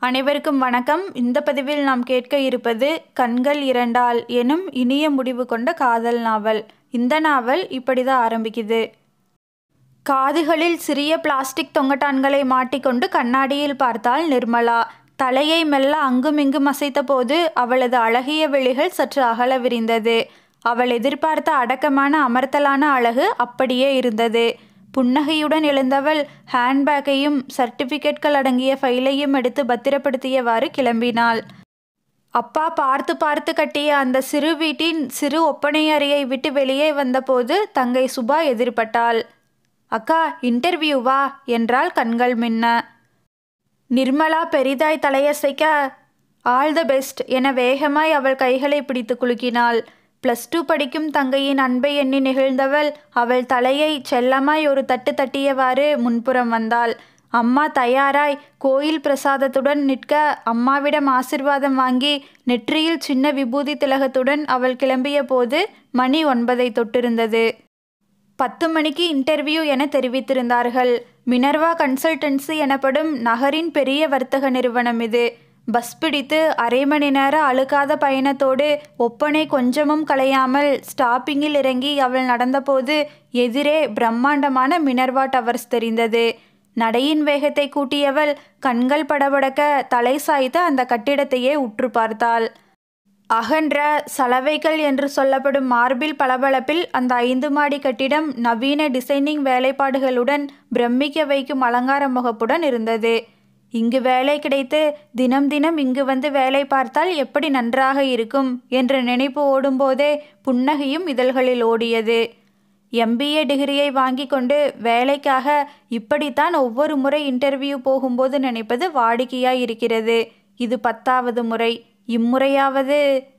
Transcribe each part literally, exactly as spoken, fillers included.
அனைவருக்கும் வணக்கம். இந்த பதிவில் நாம் கேட்க இருப்பது கண்கள் இரண்டால் எனும் இனிய முடிவு கொண்ட காதல் நாவல். இந்த நாவல் இப்படிதான் ஆரம்பிக்குது. காதுகளில் சிறிய பிளாஸ்டிக் தொங்கட்டான்களை மாட்டிக்கொண்டு கண்ணாடியில் பார்த்தாள் நிர்மலா. தலையை மெல்ல அங்குமிங்கும் அசைத்த போது அவளது அழகிய விழிகள் சற்று அகல விரிந்தது. அவள் எதிர்பார்த்த அடக்கமான அமர்த்தலான அழகு அப்படியே இருந்தது. புன்னகையுடன் எழுந்தவள் ஹேண்ட்பேக்கையும் சர்டிஃபிகேட்கள் அடங்கிய ஃபைலையும் எடுத்து பத்திரப்படுத்தியவாறு கிளம்பினாள். அப்பா பார்த்து பார்த்து கட்டிய அந்த சிறு வீட்டின் சிறு ஒப்பனை அறையை விட்டு வெளியே வந்தபோது தங்கை சுபா எதிர்பட்டாள். அக்கா, இன்டர்வியூவா என்றாள் கண்கள் மின்ன. நிர்மலா பெரிதாய் தலையசைக்க ஆல் த பெஸ்ட் என வேகமாய் அவள் கைகளை பிடித்து குலுக்கினாள். பிளஸ் டூ படிக்கும் தங்கையின் அன்பை எண்ணி நிகழ்ந்தவள் அவள் தலையை செல்லமாய் ஒரு தட்டு தட்டியவாறு முன்புறம் வந்தாள். அம்மா தயாராய் கோயில் பிரசாதத்துடன் நிற்க அம்மாவிடம் ஆசிர்வாதம் வாங்கி நெற்றியில் சின்ன விபூதி திலகத்துடன் அவள் கிளம்பிய போது மணி ஒன்பதை தொட்டிருந்தது. பத்து மணிக்கு இன்டர்வியூ என தெரிவித்திருந்தார்கள். மினர்வா கன்சல்டன்சி எனப்படும் நகரின் பெரிய வர்த்தக நிறுவனம் இது. பஸ் பிடித்து அரை மணி நேர அழுக்காத பயணத்தோடு ஒப்பனை கொஞ்சமும் கலையாமல் ஸ்டாப்பிங்கில் இறங்கி அவள் நடந்தபோது எதிரே பிரம்மாண்டமான மினர்வா டவர்ஸ் தெரிந்தது. நடையின் வேகத்தை கூட்டியவள் கண்கள் படபடக்க தலை சாய்த்து அந்த கட்டிடத்தையே உற்று பார்த்தாள். அகன்ற சலவைகள் என்று சொல்லப்படும் மார்பில் பளபளப்பில் அந்த ஐந்து மாடி கட்டிடம் நவீன டிசைனிங் வேலைப்பாடுகளுடன் பிரமிக்க வைக்கும் அலங்கார முகப்புடன் இருந்தது. இங்கு வேலை கிடைத்து தினம் தினம் இங்கு வந்து வேலை பார்த்தால் எப்படி நன்றாக இருக்கும் என்ற நினைப்பு ஓடும்போதே புன்னகையும் இதழ்களில் ஓடியது. எம்பிஏ டிகிரியை வாங்கி கொண்டு வேலைக்காக இப்படித்தான் ஒவ்வொரு முறை இன்டர்வியூ போகும்போது நினைப்பது வாடிக்கையாய் இருக்கிறது. இது பத்தாவது முறை. இம்முறையாவது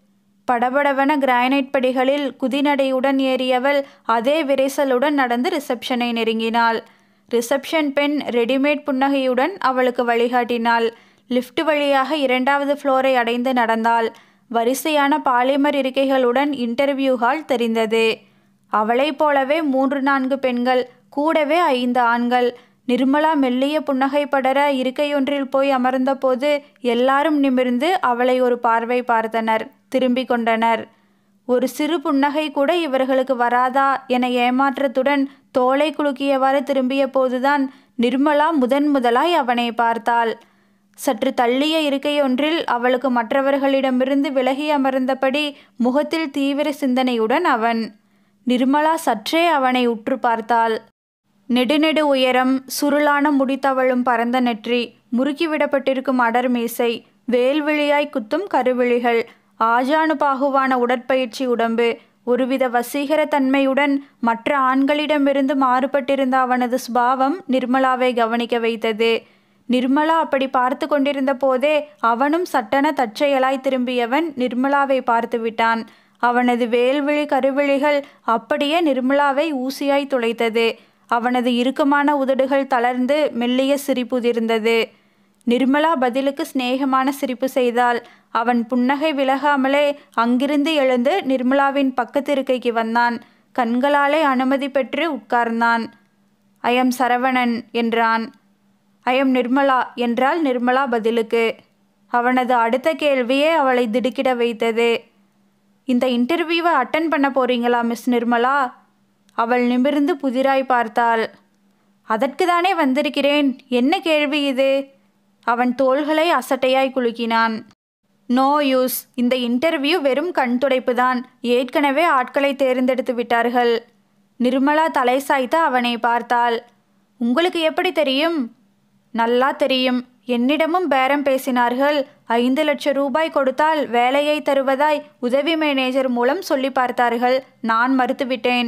படபடவன கிரானைட் படிகளில் குதிநடையுடன் ஏறியவள் அதே விரைசலுடன் நடந்து ரிசப்ஷனை நெருங்கினாள். ரிசப்ஷன் பெண் ரெடிமேட் புன்னகையுடன் அவளுக்கு வழிகாட்டினாள். லிஃப்ட் வழியாக இரண்டாவது ஃப்ளோரை அடைந்து நடந்தாள். வரிசையான பாலிமர் இருக்கைகளுடன் இன்டர்வியூ ஹால் தெரிந்தது. அவளைப் போலவே மூன்று நான்கு பெண்கள், கூடவே ஐந்து ஆண்கள். நிர்மலா மெல்லிய புன்னகை படர இருக்கையொன்றில் போய் அமர்ந்தபோது எல்லாரும் நிமிர்ந்து அவளை ஒரு பார்வை பார்த்தனர், திரும்பிக் கொண்டனர். ஒரு சிறு புன்னகை கூட இவர்களுக்கு வராதா என ஏமாற்றத்துடன் தோளை குலுக்கியவாறு திரும்பிய போதுதான் நிர்மலா முதன் முதலாய் அவனை பார்த்தாள். சற்று தள்ளிய இருக்கையொன்றில் அவளுக்கு மற்றவர்களிடமிருந்து விலகி அமர்ந்தபடி முகத்தில் தீவிர சிந்தனையுடன் அவன். நிர்மலா சற்றே அவனை உற்று பார்த்தாள். நெடுநெடு உயரம், சுருளான முடித்தவளும் பரந்த நெற்றி, முறுக்கிவிடப்பட்டிருக்கும் அடர் மீசை, வேல்விழியாய் குத்தும் கருவிழிகள், ஆஜானுபாகுவான உடற்பயிற்சி உடம்பு, ஒருவித வசீகர தன்மையுடன் மற்ற ஆண்களிடமிருந்து மாறுபட்டிருந்த அவனது சுபாவம் நிர்மலாவை கவனிக்க வைத்தது. நிர்மலா அப்படி பார்த்து கொண்டிருந்த போதே அவனும் சட்டென தற்செயலாய் திரும்பியவன் நிர்மலாவை பார்த்து விட்டான். அவனது வேல்விழி கருவிழிகள் அப்படியே நிர்மலாவை ஊசியாய் துளைத்தது. அவனது இறுக்கமான உதடுகள் தளர்ந்து மெல்லிய சிரிப்புதிர்ந்தது. நிர்மலா பதிலுக்கு சிநேகமான சிரிப்பு செய்தாள். அவன் புன்னகை விலகாமலே அங்கிருந்து எழுந்து நிர்மலாவின் பக்கத்திருக்கைக்கு வந்தான். கண்களாலே அனுமதி பெற்று உட்கார்ந்தான். ஐயம் சரவணன் என்றான். ஐயம் நிர்மலா என்றாள் நிர்மலா பதிலுக்கு. அவனது அடுத்த கேள்வியே அவளை திடுக்கிட வைத்தது. இந்த இன்டர்வியூவை அட்டன் பண்ண போறீங்களா மிஸ் நிர்மலா? அவள் நிமிர்ந்து புதிராய் பார்த்தாள். அதற்கு தானே வந்திருக்கிறேன். என்ன கேள்வி இது? அவன் தோள்களை அசட்டையாய் குலுக்கினான். No use. இந்த இன்டர்வியூ வெறும் கண் துடைப்பு தான். ஏற்கனவே ஆட்களை தேர்ந்தெடுத்து விட்டார்கள். நிர்மலா தலை சாய்த்து அவனை பார்த்தாள். உங்களுக்கு எப்படி தெரியும்? நல்லா தெரியும். என்னிடமும் பேரம் பேசினார்கள். ஐந்து லட்சம் ரூபாய் கொடுத்தால் வேலையை தருவதாய் உதவி மேனேஜர் மூலம் சொல்லி பார்த்தார்கள். நான் மறுத்துவிட்டேன்.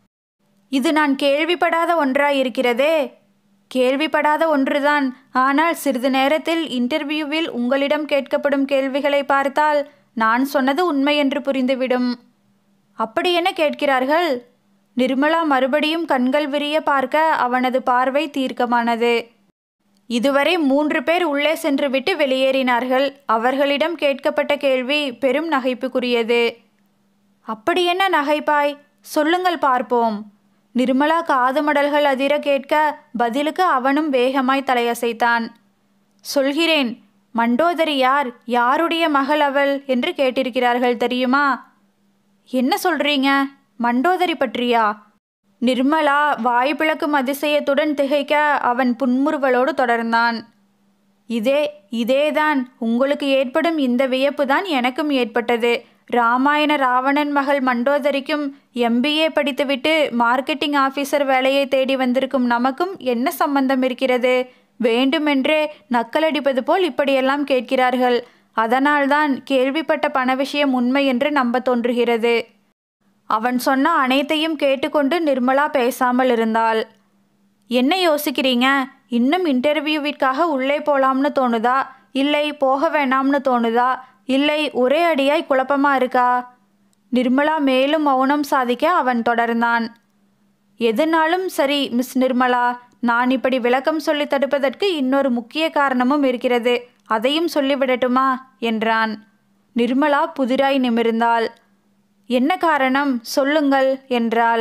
இது நான் கேள்விப்படாத ஒன்றாய் இருக்கிறதே. கேள்விப்படாத ஒன்றுதான். ஆனால் சிறிது நேரத்தில் இன்டர்வியூவில் உங்களிடம் கேட்கப்படும் கேள்விகளை பார்த்தால் நான் சொன்னது உண்மை என்று புரிந்துவிடும். அப்படி என்ன கேட்கிறார்கள்? நிர்மலா மறுபடியும் கண்கள் விரிய பார்க்க அவனது பார்வை தீர்க்கமானது. இதுவரை மூன்று பேர் உள்ளே சென்றுவிட்டு வெளியேறினார்கள். அவர்களிடம் கேட்கப்பட்ட கேள்வி பெரும் நகைப்புக்குரியது. அப்படி என்ன நகைப்பாய்? சொல்லுங்கள் பார்ப்போம். நிர்மலா காது மடல்கள் அதிர கேட்க பதிலுக்கு அவனும் வேகமாய் தலையசைத்தான். சொல்கிறேன். மண்டோதரி யார், யாருடைய மகள் அவள் என்று கேட்டிருக்கிறார்கள் தெரியுமா? என்ன சொல்றீங்க? மண்டோதரி பற்றியா? நிர்மலா வாய் பிளக்கும் அதிசயத்துடன் திகைக்க அவன் புன்முறுவலோடு தொடர்ந்தான். இதே இதேதான். உங்களுக்கு ஏற்படும் இந்த வியப்பு தான் எனக்கும் ஏற்பட்டது. ராமாயண ராவணன் மகள் மண்டோதரிக்கும் எம்பிஏ படித்துவிட்டு மார்க்கெட்டிங் ஆஃபீஸர் வேலையை தேடி வந்திருக்கும் நமக்கும் என்ன சம்பந்தம் இருக்கிறது? வேண்டுமென்றே நக்கலடிப்பது போல் இப்படியெல்லாம் கேட்கிறார்கள். அதனால்தான் கேள்விப்பட்ட பண விஷயம் உண்மை என்று நம்ப தோன்றுகிறது. அவன் சொன்ன அனைத்தையும் கேட்டுக்கொண்டு நிர்மலா பேசாமல் இருந்தாள். என்ன யோசிக்கிறீங்க? இன்னும் இன்டர்வியூவிற்காக உள்ளே போலாம்னு தோணுதா, இல்லை போக வேணாம்னு தோணுதா, இல்லை ஒரே அடியாய் குழப்பமா இருக்கா? நிர்மலா மேலும் மௌனம் சாதிக்க அவன் தொடர்ந்தான். எதுனாலும் சரி மிஸ் நிர்மலா, நான் இப்படி விளக்கம் சொல்லி தடுப்பதற்கு இன்னொரு முக்கிய காரணமும் இருக்கிறது. அதையும் சொல்லிவிடட்டுமா என்றான். நிர்மலா புதிராய் நிமிர்ந்தாள். என்ன காரணம் சொல்லுங்கள் என்றாள்.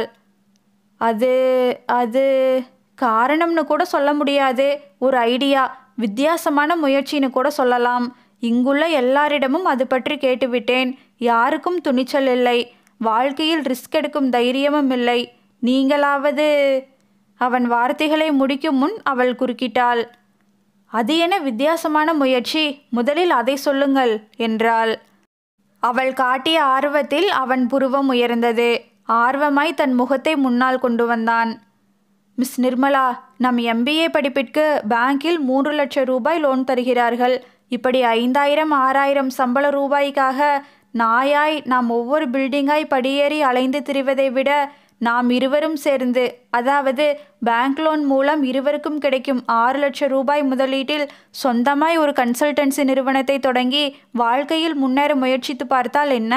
அது அது காரணம்னு கூட சொல்ல முடியாது, ஒரு ஐடியா, வித்தியாசமான முயற்சின்னு கூட சொல்லலாம். இங்குள்ள எல்லாரிடமும் அது பற்றி கேட்டுவிட்டேன். யாருக்கும் துணிச்சல் இல்லை. வாழ்க்கையில் ரிஸ்க் எடுக்கும் தைரியமும் இல்லை. நீங்களாவது... அவன் வார்த்தைகளை முடிக்கும் முன் அவள் குறுக்கிட்டாள். அது என்ன வித்தியாசமான முயற்சி? முதலில் அதை சொல்லுங்கள் என்றாள். அவள் காட்டிய ஆர்வத்தில் அவன் புருவம் உயர்ந்தது. ஆர்வமாய் தன் முகத்தை முன்னால் கொண்டு வந்தான். மிஸ் நிர்மலா, நம் எம்பிஏ படிப்பிற்கு பேங்கில் மூன்று லட்சம் ரூபாய் லோன் தருகிறார்கள். இப்படி ஐந்தாயிரம் ஆறாயிரம் சம்பள ரூபாய்க்காக நாயாய் நாம் ஒவ்வொரு பில்டிங்காய் படியேறி அலைந்து திரிவதை விட நாம் இருவரும் சேர்ந்து, அதாவது பேங்க் லோன் மூலம் இருவருக்கும் கிடைக்கும் ஆறு லட்சம் ரூபாய் முதலீட்டில் சொந்தமாய் ஒரு கன்சல்டன்சி நிறுவனத்தை தொடங்கி வாழ்க்கையில் முன்னேற முயற்சித்து பார்த்தால் என்ன?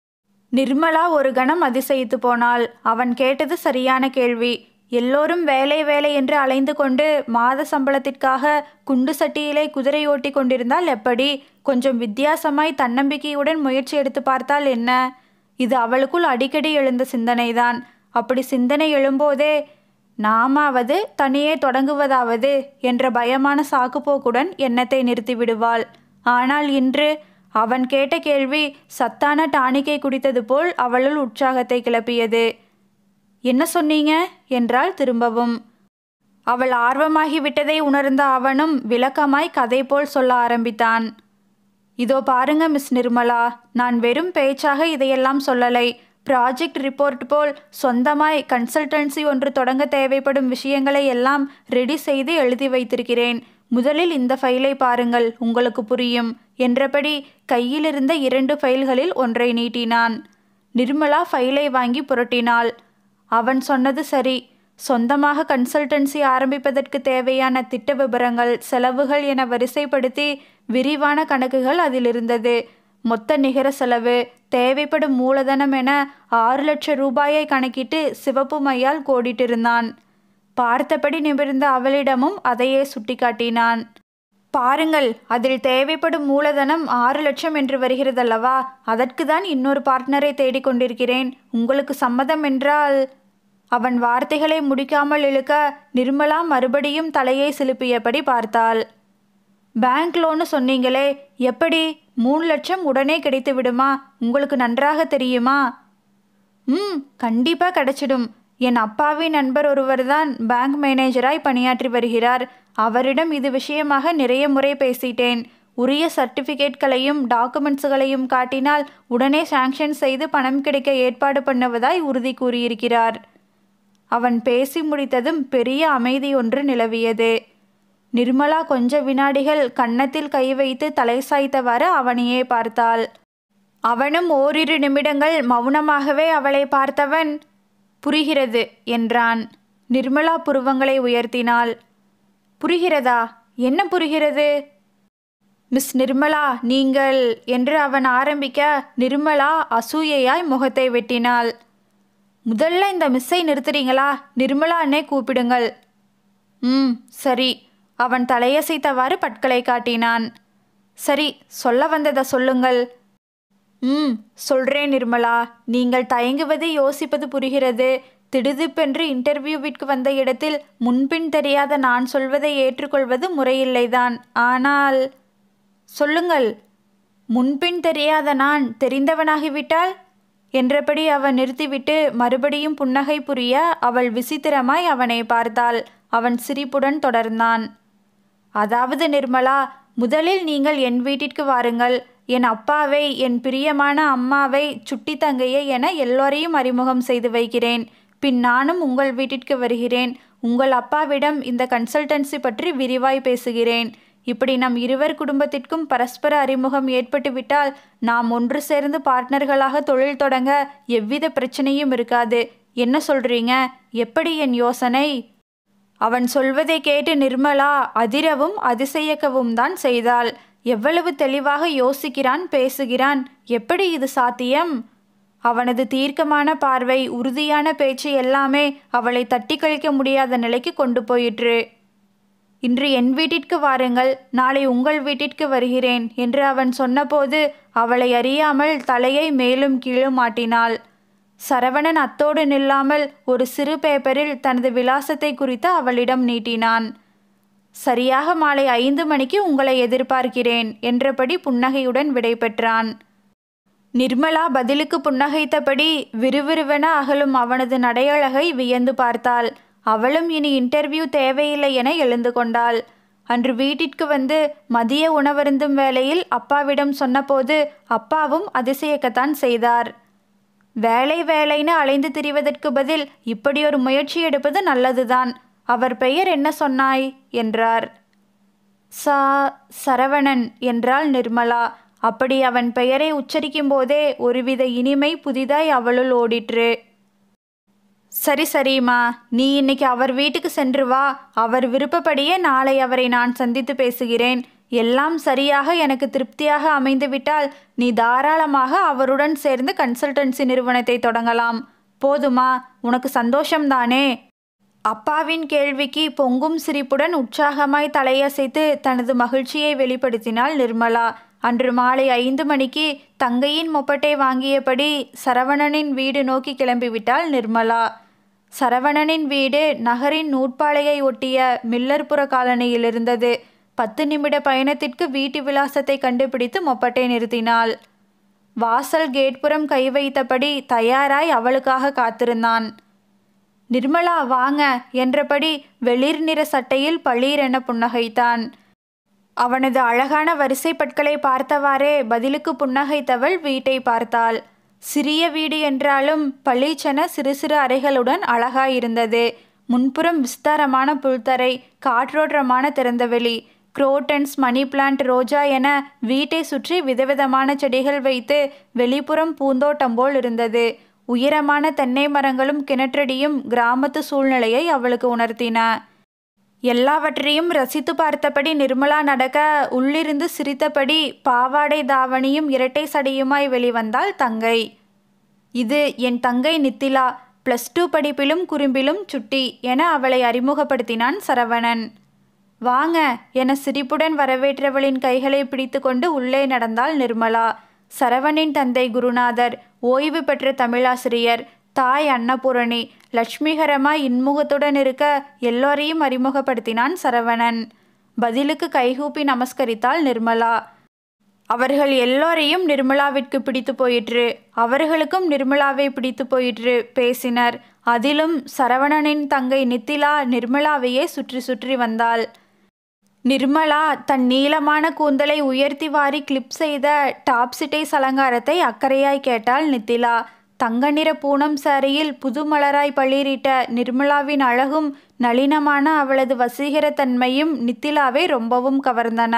நிர்மலா ஒரு கணம் அதிசயித்து போனாள். அவன் கேட்டது சரியான கேள்வி. எல்லோரும் வேலை வேலை என்று அலைந்து கொண்டு மாத சம்பளத்திற்காக குண்டு சட்டியிலே குதிரை ஓட்டி கொண்டிருந்தால் எப்படி? கொஞ்சம் வித்தியாசமாய் தன்னம்பிக்கையுடன் முயற்சி எடுத்து பார்த்தால் என்ன? இது அவளுக்குள் அடிக்கடி எழுந்த சிந்தனைதான். அப்படி சிந்தனை எழும்போதே நாமாவது தனியே தொடங்குவதாவது என்ற பயமான சாக்குப்போக்குடன் எண்ணத்தை நிறுத்திவிடுவாள். ஆனால் இன்று அவன் கேட்ட கேள்வி சத்தான டானிக்கை குடித்தது போல் அவளுள் உற்சாகத்தை கிளப்பியது. என்ன சொன்னீங்க என்றாள் திரும்பவும். அவள் ஆர்வமாகிவிட்டதை உணர்ந்த அவனும் விளக்கமாய் கதை போல் சொல்ல ஆரம்பித்தான். இதோ பாருங்க மிஸ் நிர்மலா, நான் வெறும் பேச்சாக இதையெல்லாம் சொல்லலை. ப்ராஜெக்ட் ரிப்போர்ட் போல் சொந்தமாய் கன்சல்டன்சி ஒன்று தொடங்க தேவைப்படும் விஷயங்களை எல்லாம் ரெடி செய்து எழுதி வைத்திருக்கிறேன். முதலில் இந்த ஃபைலை பாருங்கள், உங்களுக்கு புரியும் என்றபடி கையிலிருந்த இரண்டு ஃபைல்களில் ஒன்றை நீட்டினான். நிர்மலா ஃபைலை வாங்கி புரட்டினாள். அவன் சொன்னது சரி. சொந்தமாக கன்சல்டன்சி ஆரம்பிப்பதற்கு தேவையான திட்ட விபரங்கள், செலவுகள் என வரிசைப்படுத்தி விரிவான கணக்குகள் அதில் இருந்தது. மொத்த நிகர செலவு, தேவைப்படும் மூலதனம் என ஆறு லட்சம் ரூபாயை கணக்கிட்டு சிவப்பு மையால் கோடிட்டிருந்தான். பார்த்தபடி நிமிர்ந்த அவளிடமும் அதையே சுட்டிக்காட்டினான். பாருங்கள், அதில் தேவைப்படும் மூலதனம் ஆறு லட்சம் என்று வருகிறதல்லவா? அதற்கு தான் இன்னொரு பார்ட்னரை தேடிக்கொண்டிருக்கிறேன். உங்களுக்கு சம்மதம் என்றால்... அவன் வார்த்தைகளை முடிக்காமல் இழுக்க நிர்மலா மறுபடியும் தலையை சிலுப்பியபடி பார்த்தாள். பேங்க் லோனு சொன்னீங்களே, எப்படி? மூணு லட்சம் உடனே கிடைத்து விடுமா? உங்களுக்கு நன்றாக தெரியுமா? ம் கண்டிப்பாக கிடைச்சிடும். என் அப்பாவின் நண்பர் ஒருவர் தான் பேங்க் மேனேஜராய் பணியாற்றி வருகிறார். அவரிடம் இது விஷயமாக நிறைய முறை பேசிட்டேன். உரிய சர்டிஃபிகேட்களையும் டாக்குமெண்ட்ஸுகளையும் காட்டினால் உடனே சாங்ஷன் செய்து பணம் கிடைக்க ஏற்பாடு பண்ணுவதாய் உறுதி கூறியிருக்கிறார். அவன் பேசி முடித்ததும் பெரிய அமைதி ஒன்று நிலவியது. நிர்மலா கொஞ்ச வினாடிகள் கன்னத்தில் கை வைத்து தலை சாய்த்தவாறு அவனையே பார்த்தாள். அவனும் ஓரிரு நிமிடங்கள் மௌனமாகவே அவளை பார்த்தவன், புரிகிறது என்றான். நிர்மலா புருவங்களை உயர்த்தினாள். புரிகிறதா? என்ன புரிகிறது? மிஸ் நிர்மலா, நீங்கள் என்று அவன் ஆரம்பிக்க நிர்மலா அசூயையாய் முகத்தை வெட்டினாள். முதல்ல இந்த மிஸ்ஸை நிறுத்துறீங்களா? நிர்மலா அண்ணே கூப்பிடுங்கள். ம் சரி. அவன் தலையசைத்தவாறு பற்களை காட்டினான். சரி, சொல்ல வந்ததை சொல்லுங்கள். ம் சொல்றேன் நிர்மலா. நீங்கள் தயங்குவது யோசிப்பது புரிகிறது. திடுதிப்பென்று இன்டர்வியூவிற்கு வந்த இடத்தில் முன்பின் தெரியாத நான் சொல்வதை ஏற்றுக்கொள்வது முறையில்லைதான். ஆனால் சொல்லுங்கள். முன்பின் தெரியாத நான் தெரிந்தவனாகிவிட்டால் என்றபடி அவன் நிறுத்திவிட்டு மறுபடியும் புன்னகை புரிய அவள் விசித்திரமாய் அவனை பார்த்தாள். அவன் சிரிப்புடன் தொடர்ந்தான். அதாவது நிர்மலா, முதலில் நீங்கள் என் வீட்டிற்கு வாருங்கள். என் அப்பாவை, என் பிரியமான அம்மாவை, சுட்டி தங்கையை என எல்லோரையும் அறிமுகம் செய்து வைக்கிறேன். பின் நானும் உங்கள் வீட்டிற்கு வருகிறேன். உங்கள் அப்பாவிடம் இந்த கன்சல்டன்சி பற்றி விரிவாய் பேசுகிறேன். இப்படி நம் இருவர் குடும்பத்திற்கும் பரஸ்பர அறிமுகம் ஏற்பட்டுவிட்டால் நாம் ஒன்று சேர்ந்து பார்ட்னர்களாக தொழில் தொடங்க எவ்வித பிரச்சனையும் இருக்காது. என்ன சொல்றீங்க? எப்படி என் யோசனை? அவன் சொல்வதை கேட்டு நிர்மலா அதிரவும் அதிசயக்கவும் தான் செய்தாள். எவ்வளவு தெளிவாக யோசிக்கிறான், பேசுகிறான். எப்படி இது சாத்தியம்? அவனது தீர்க்கமான பார்வை, உறுதியான பேச்சு எல்லாமே அவளை தட்டி கழிக்க முடியாத நிலைக்கு கொண்டு போயிற்று. இன்று என் வீட்டிற்கு வாருங்கள், நாளை உங்கள் வீட்டிற்கு வருகிறேன் என்று அவன் சொன்னபோது அவளை அறியாமல் தலையை மேலும் கீழும் ஆட்டினாள். சரவணன் அத்தோடு நில்லாமல் ஒரு சிறு பேப்பரில் தனது விலாசத்தை குறித்து அவளிடம் நீட்டினான். சரியாக மாலை ஐந்து மணிக்கு உங்களை எதிர்பார்க்கிறேன் என்றபடி புன்னகையுடன் விடை பெற்றான். நிர்மலா பதிலுக்கு புன்னகைத்தபடி விறுவிறுவென அகலும் அவனது நடையழகை வியந்து பார்த்தாள். அவளும் இனி இன்டர்வியூ தேவையில்லை என எழுந்து கொண்டாள். அன்று வீட்டிற்கு வந்து மதிய உணவருந்தும் வேளையில் அப்பாவிடம் சொன்னபோது அப்பாவும் அதிசயக்கத்தான் செய்தார். வேலை வேலைன்னு அலைந்து திரிவதற்கு பதில் இப்படி ஒரு முயற்சி எடுப்பது நல்லதுதான். அவர் பெயர் என்ன சொன்னாய் என்றார். சா சரவணன் என்றாள் நிர்மலா. அப்படி அவன் பெயரை உச்சரிக்கும் போதே ஒருவித இனிமை புதிதாய் அவளுள் ஓடிற்று. சரி சரிம்மா, நீ இன்னைக்கு அவர் வீட்டுக்கு சென்று வா. அவர் விருப்பப்படியே நாளை அவரை நான் சந்தித்து பேசுகிறேன். எல்லாம் சரியாக எனக்கு திருப்தியாக அமைந்துவிட்டால் நீ தாராளமாக அவருடன் சேர்ந்து கன்சல்டன்சி நிறுவனத்தை தொடங்கலாம். போதுமா? உனக்கு சந்தோஷம்தானே? அப்பாவின் கேள்விக்கு பொங்கும் சிரிப்புடன் உற்சாகமாய் தலையசைத்து தனது மகிழ்ச்சியை வெளிப்படுத்தினாள் நிர்மலா. அன்று மாலை ஐந்து மணிக்கு தங்கையின் மொப்பட்டை வாங்கியபடி சரவணனின் வீடு நோக்கி கிளம்பிவிட்டாள் நிர்மலா. சரவணனின் வீடு நகரின் நூற்பாலையை ஒட்டிய மில்லர்புர காலனியில் இருந்தது. பத்து நிமிட பயணத்திற்கு வீட்டு விலாசத்தை கண்டுபிடித்து மொப்பட்டை நிறுத்தினாள். வாசல் கேட்புறம் கை வைத்தபடி தயாராய் அவளுக்காக காத்திருந்தான். நிர்மலா வாங்க என்றபடி வெளிர் நிற சட்டையில் பளீரென புன்னகைத்தான். அவனது அழகான வரிசை பற்களை பார்த்தவாறே பதிலுக்கு புன்னகைத்தவள் வீட்டை பார்த்தாள். சிறிய வீடு என்றாலும் பளீச்சென சிறு சிறு அறைகளுடன் அழகாயிருந்தது. முன்புறம் விஸ்தாரமான புல்தரை, காற்றோட்டமான திறந்தவெளி, குரோட்டன்ஸ், மணி பிளான்ட், ரோஜா என வீட்டை சுற்றி விதவிதமான செடிகள் வைத்து வெளிப்புறம் பூந்தோட்டம் போல் இருந்தது. உயரமான தென்னை மரங்களும் கிணற்றடியும் கிராமத்து சூழ்நிலையை அவளுக்கு உணர்த்தின. எல்லாவற்றையும் ரசித்து பார்த்தபடி நிர்மலா நடக்க உள்ளிருந்து சிரித்தபடி பாவாடை தாவணியும் இரட்டை சடையுமாய் வெளிவந்தாள் தங்கை. இது என் தங்கை நித்திலா, பிளஸ் டூ படிப்பிலும் குறும்பிலும் சுட்டி என அவளை அறிமுகப்படுத்தினான் சரவணன். வாங்க என சிரிப்புடன் வரவேற்றவளின் கைகளை பிடித்து கொண்டு உள்ளே நடந்தாள் நிர்மலா. சரவணின் தந்தை குருநாதர், ஓய்வு பெற்ற தமிழாசிரியர். தாய் அன்னபூரணி. லட்சுமிகரமாய் இன்முகத்துடன் இருக்க எல்லோரையும் அறிமுகப்படுத்தினான் சரவணன். பதிலுக்கு கைகூப்பி நமஸ்கரித்தாள் நிர்மலா. அவர்கள் எல்லோரையும் நிர்மலாவிற்கு பிடித்து போயிற்று. அவர்களுக்கும் நிர்மலாவை பிடித்து போயிற்று. பேசினர். அதிலும் சரவணனின் தங்கை நித்திலா நிர்மலாவையே சுற்றி சுற்றி வந்தாள். நிர்மலா தன் நீளமான கூந்தலை உயர்த்தி வாரி கிளிப் செய்த டாப்சிட்டைஸ் அலங்காரத்தை அக்கறையாய் கேட்டாள் நித்திலா. தங்க நிற பூனம் சாரியில் புது மலராய் பளிரிட்ட நிர்மலாவின் அழகும் நளினமான அவளது வசீகரத்தன்மையும் நித்திலாவை ரொம்பவும் கவர்ந்தன.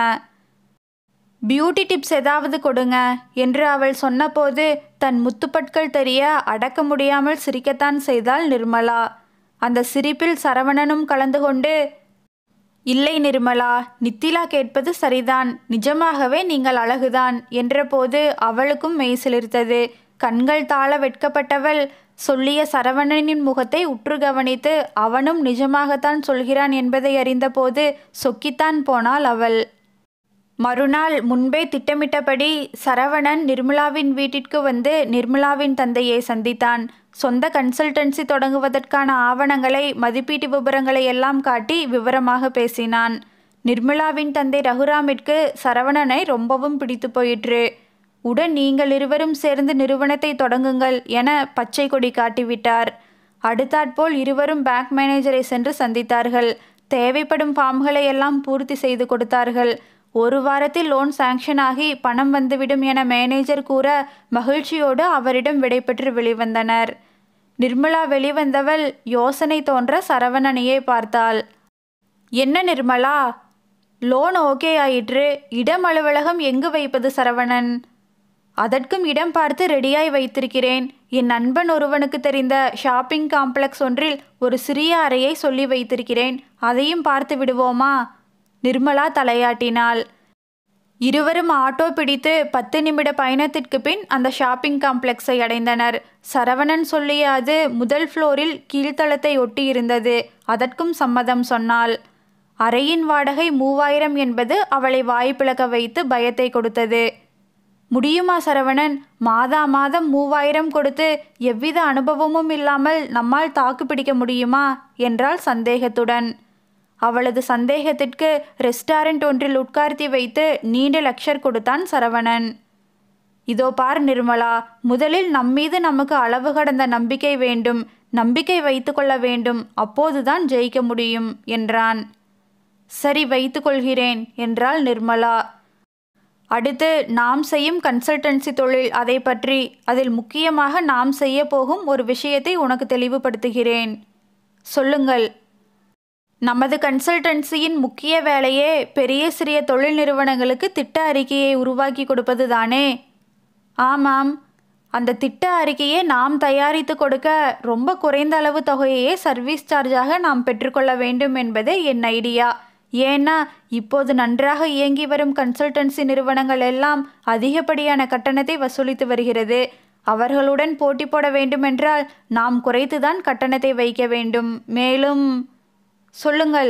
பியூட்டி டிப்ஸ் ஏதாவது கொடுங்க என்று அவள் சொன்னபோது தன் முத்துப்பற்கள் தெரிய அடக்க முடியாமல் சிரிக்கத்தான் செய்தாள் நிர்மலா. அந்த சிரிப்பில் சரவணனும் கலந்து கொண்டு, இல்லை நிர்மலா, நித்திலா கேட்பது சரிதான், நிஜமாகவே நீங்கள் அழகுதான் என்றபோது அவளுக்கும் மெய் சிலிர்த்தது. கண்கள் தாழ வெட்கப்பட்டவள் சொல்லிய சரவணனின் முகத்தை உற்று கவனித்து அவனும் நிஜமாகத்தான் சொல்கிறான் என்பதை அறிந்தபோது சொக்கித்தான் போனாள் அவள். மறுநாள் முன்பே திட்டமிட்டபடி சரவணன் நிர்மலாவின் வீட்டிற்கு வந்து நிர்மலாவின் தந்தையை சந்தித்தான். சொந்த கன்சல்டன்சி தொடங்குவதற்கான ஆவணங்களை, மதிப்பீட்டு விபரங்களை எல்லாம் காட்டி விவரமாக பேசினான். நிர்மலாவின் தந்தை ரகுராமிற்கு சரவணனை ரொம்பவும் பிடித்து போயிற்று. உடன் நீங்கள் இருவரும் சேர்ந்து நிறுவனத்தை தொடங்குங்கள் என பச்சை கொடி காட்டிவிட்டார். அடுத்தாற்போல் இருவரும் பேங்க் மேனேஜரை சென்று சந்தித்தார்கள். தேவைப்படும் ஃபார்ம்களை எல்லாம் பூர்த்தி செய்து கொடுத்தார்கள். ஒரு வாரத்தில் லோன் சாங்ஷன் ஆகி பணம் வந்துவிடும் என மேனேஜர் கூற மகிழ்ச்சியோடு அவரிடம் விடைபெற்று வெளிவந்தனர். நிர்மலா வெளிவந்தவள் யோசனை தோன்ற சரவணனையே பார்த்தாள். என்ன நிர்மலா, லோன் ஓகே ஆயிற்று, இடம் அலுவலகம் எங்கு வைப்பது சரவணன்? அதற்கும் இடம் பார்த்து ரெடியாய் வைத்திருக்கிறேன். என் நண்பன் ஒருவனுக்கு தெரிந்த ஷாப்பிங் காம்ப்ளெக்ஸ் ஒன்றில் ஒரு சிறிய அறையை சொல்லி வைத்திருக்கிறேன். அதையும் பார்த்து விடுவோமா? நிர்மலா தலையாட்டினாள். இருவரும் ஆட்டோ பிடித்து பத்து நிமிட பயணத்திற்கு பின் அந்த ஷாப்பிங் காம்ப்ளெக்ஸை அடைந்தனர். சரவணன் சொல்லிய அது முதல் ஃப்ளோரில் கீழ்த்தளத்தை ஒட்டி இருந்தது. அதற்கும் சம்மதம் சொன்னாள். அறையின் வாடகை மூவாயிரம் என்பது அவளை வாய்ப்பிளக்க வைத்து பயத்தை கொடுத்தது. முடியுமா சரவணன்? மாதா மாதம் மூவாயிரம் கொடுத்து எவ்வித அனுபவமும் இல்லாமல் நம்மால் தாக்கு பிடிக்க முடியுமா என்றாள் சந்தேகத்துடன். அவளது சந்தேகத்திற்கு ரெஸ்டாரண்ட் ஒன்றில் உட்கார்த்தி வைத்து நீண்ட லெக்சர் கொடுத்தான் சரவணன். இதோ பார் நிர்மலா, முதலில் நம்மீது நமக்கு அளவு கடந்த நம்பிக்கை வேண்டும். நம்பிக்கை வைத்து கொள்ள வேண்டும். அப்போதுதான் ஜெயிக்க முடியும் என்றான். சரி, வைத்து கொள்கிறேன் என்றாள் நிர்மலா. அடுத்து நாம் செய்யும் கன்சல்டன்சி தொழில், அதை பற்றி, அதில் முக்கியமாக நாம் செய்ய போகும் ஒரு விஷயத்தை உனக்கு தெளிவுபடுத்துகிறேன். சொல்லுங்கள். நமது கன்சல்டன்சியின் முக்கிய வேலையே பெரிய சிறிய தொழில் நிறுவனங்களுக்கு திட்ட அறிக்கையை உருவாக்கி கொடுப்பது தானே? ஆமாம். அந்த திட்ட அறிக்கையை நாம் தயாரித்து கொடுக்க ரொம்ப குறைந்த அளவு தொகையையே சர்வீஸ் சார்ஜாக நாம் பெற்றுக்கொள்ள வேண்டும் என்பதே என் ஐடியா. ஏன்னா இப்போது நன்றாக இயங்கி வரும் கன்சல்டன்சி நிறுவனங்கள் எல்லாம் அதிகப்படியான கட்டணத்தை வசூலித்து வருகிறது. அவர்களுடன் போட்டி போட வேண்டுமென்றால் நாம் குறைத்துதான் கட்டணத்தை வைக்க வேண்டும். மேலும் சொல்லுங்கள்.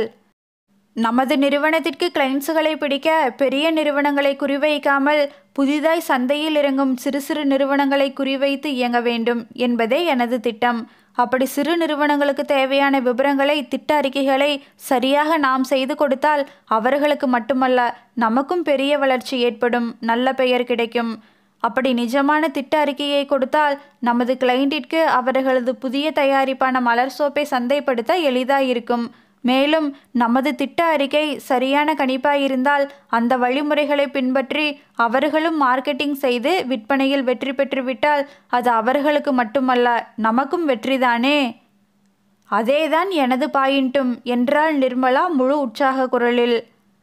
நமது நிறுவனத்திற்கு கிளைண்ட்ஸுகளை பிடிக்க பெரிய நிறுவனங்களை குறிவைக்காமல் புதிதாய் சந்தையில் இறங்கும் சிறு சிறு நிறுவனங்களை குறிவைத்து இயங்க வேண்டும் என்பதே எனது திட்டம். அப்படி சிறு நிறுவனங்களுக்கு தேவையான விவரங்களை, திட்ட அறிக்கைகளை சரியாக நாம் செய்து கொடுத்தால் அவர்களுக்கு மட்டுமல்ல, நமக்கும் பெரிய வளர்ச்சி ஏற்படும், நல்ல பெயர் கிடைக்கும். அப்படி நிஜமான திட்ட அறிக்கையை கொடுத்தால் நமது கிளைண்டிற்கு அவர்களது புதிய தயாரிப்பான மலர் சோப்பை சந்தைப்படுத்த எளிதாயிருக்கும். மேலும் நமது திட்ட அறிக்கை சரியான கணிப்பாயிருந்தால் அந்த வழிமுறைகளை பின்பற்றி அவர்களும் மார்க்கெட்டிங் செய்து விற்பனையில் வெற்றி பெற்றுவிட்டால் அது அவர்களுக்கு மட்டுமல்ல, நமக்கும் வெற்றிதானே. அதேதான் எனது பாயிண்ட்டும் என்றாள் நிர்மலா முழு உற்சாக குரலில்.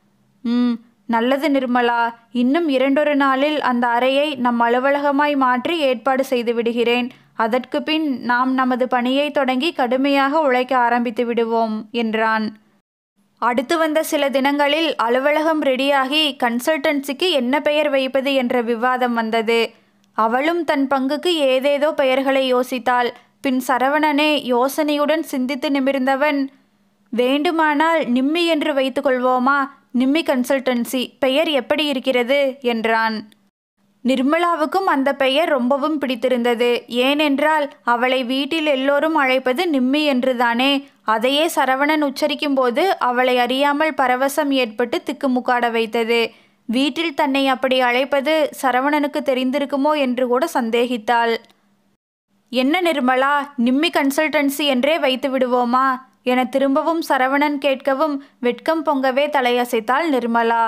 ம் நல்லது நிர்மலா, இன்னும் இரண்டொரு நாளில் அந்த அறையை நம் அலுவலகமாய் மாற்றி ஏற்பாடு செய்து விடுகிறேன். அதற்கு பின் நாம் நமது பணியை தொடங்கி கடுமையாக உழைக்க ஆரம்பித்து விடுவோம் என்றான். அடுத்து வந்த சில தினங்களில் அலுவலகம் ரெடியாகி கன்சல்டன்சிக்கு என்ன பெயர் வைப்பது என்ற விவாதம் வந்தது. அவளும் தன் பங்குக்கு ஏதேதோ பெயர்களை யோசித்தாள். பின் சரவணனே யோசனையுடன் சிந்தித்து நிமிர்ந்தவன், வேண்டுமானால் நிம்மி என்று வைத்து கொள்வோமா? நிம்மி கன்சல்டன்சி பெயர் எப்படி இருக்கிறது என்றான். நிர்மலாவுக்கும் அந்த பெயர் ரொம்பவும் பிடித்திருந்தது. ஏனென்றால் அவளை வீட்டில் எல்லோரும் அழைப்பது நிம்மி என்றுதானே. அதையே சரவணன் உச்சரிக்கும் போது அவளை அறியாமல் பரவசம் ஏற்பட்டு திக்குமுக்காட வைத்தது. வீட்டில் தன்னை அப்படி அழைப்பது சரவணனுக்கு தெரிந்திருக்குமோ என்று கூட சந்தேகித்தாள். என்ன நிர்மலா, நிம்மி கன்சல்டன்சி என்றே வைத்து விடுவோமா என திரும்பவும் சரவணன் கேட்கவும் வெட்கம் பொங்கவே தலையசைத்தாள் நிர்மலா.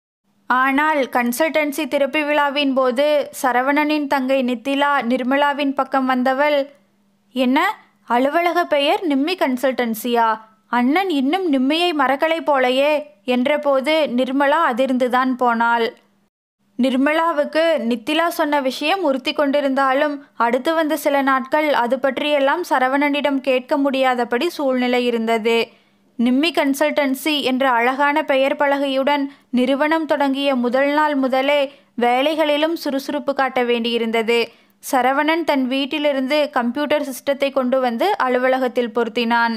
ஆனால் கன்சல்டன்சி திறப்பு விழாவின் போது சரவணனின் தங்கை நித்திலா நிர்மலாவின் பக்கம் வந்தவள், என்ன அலுவலக பெயர் நிம்மி கன்சல்டன்சியா? அண்ணன் இன்னும் நிம்மியை மறக்கலை போலையே என்றபோது நிர்மலா அதிர்ந்துதான் போனாள். நிர்மலாவுக்கு நித்திலா சொன்ன விஷயம் உறுத்தி கொண்டிருந்தாலும் அடுத்து வந்த சில நாட்கள் அது பற்றியெல்லாம் சரவணனிடம் கேட்க முடியாதபடி சூழ்நிலை இருந்தது. நிம்மி கன்சல்டன்சி என்ற அழகான பெயர் பலகையுடன் நிறுவனம் தொடங்கிய முதல் நாள் முதலே வேலைகளிலும் சுறுசுறுப்பு காட்ட வேண்டியிருந்தது. சரவணன் தன் வீட்டிலிருந்து கம்ப்யூட்டர் சிஸ்டத்தை கொண்டு வந்து அலுவலகத்தில் பொருத்தினான்.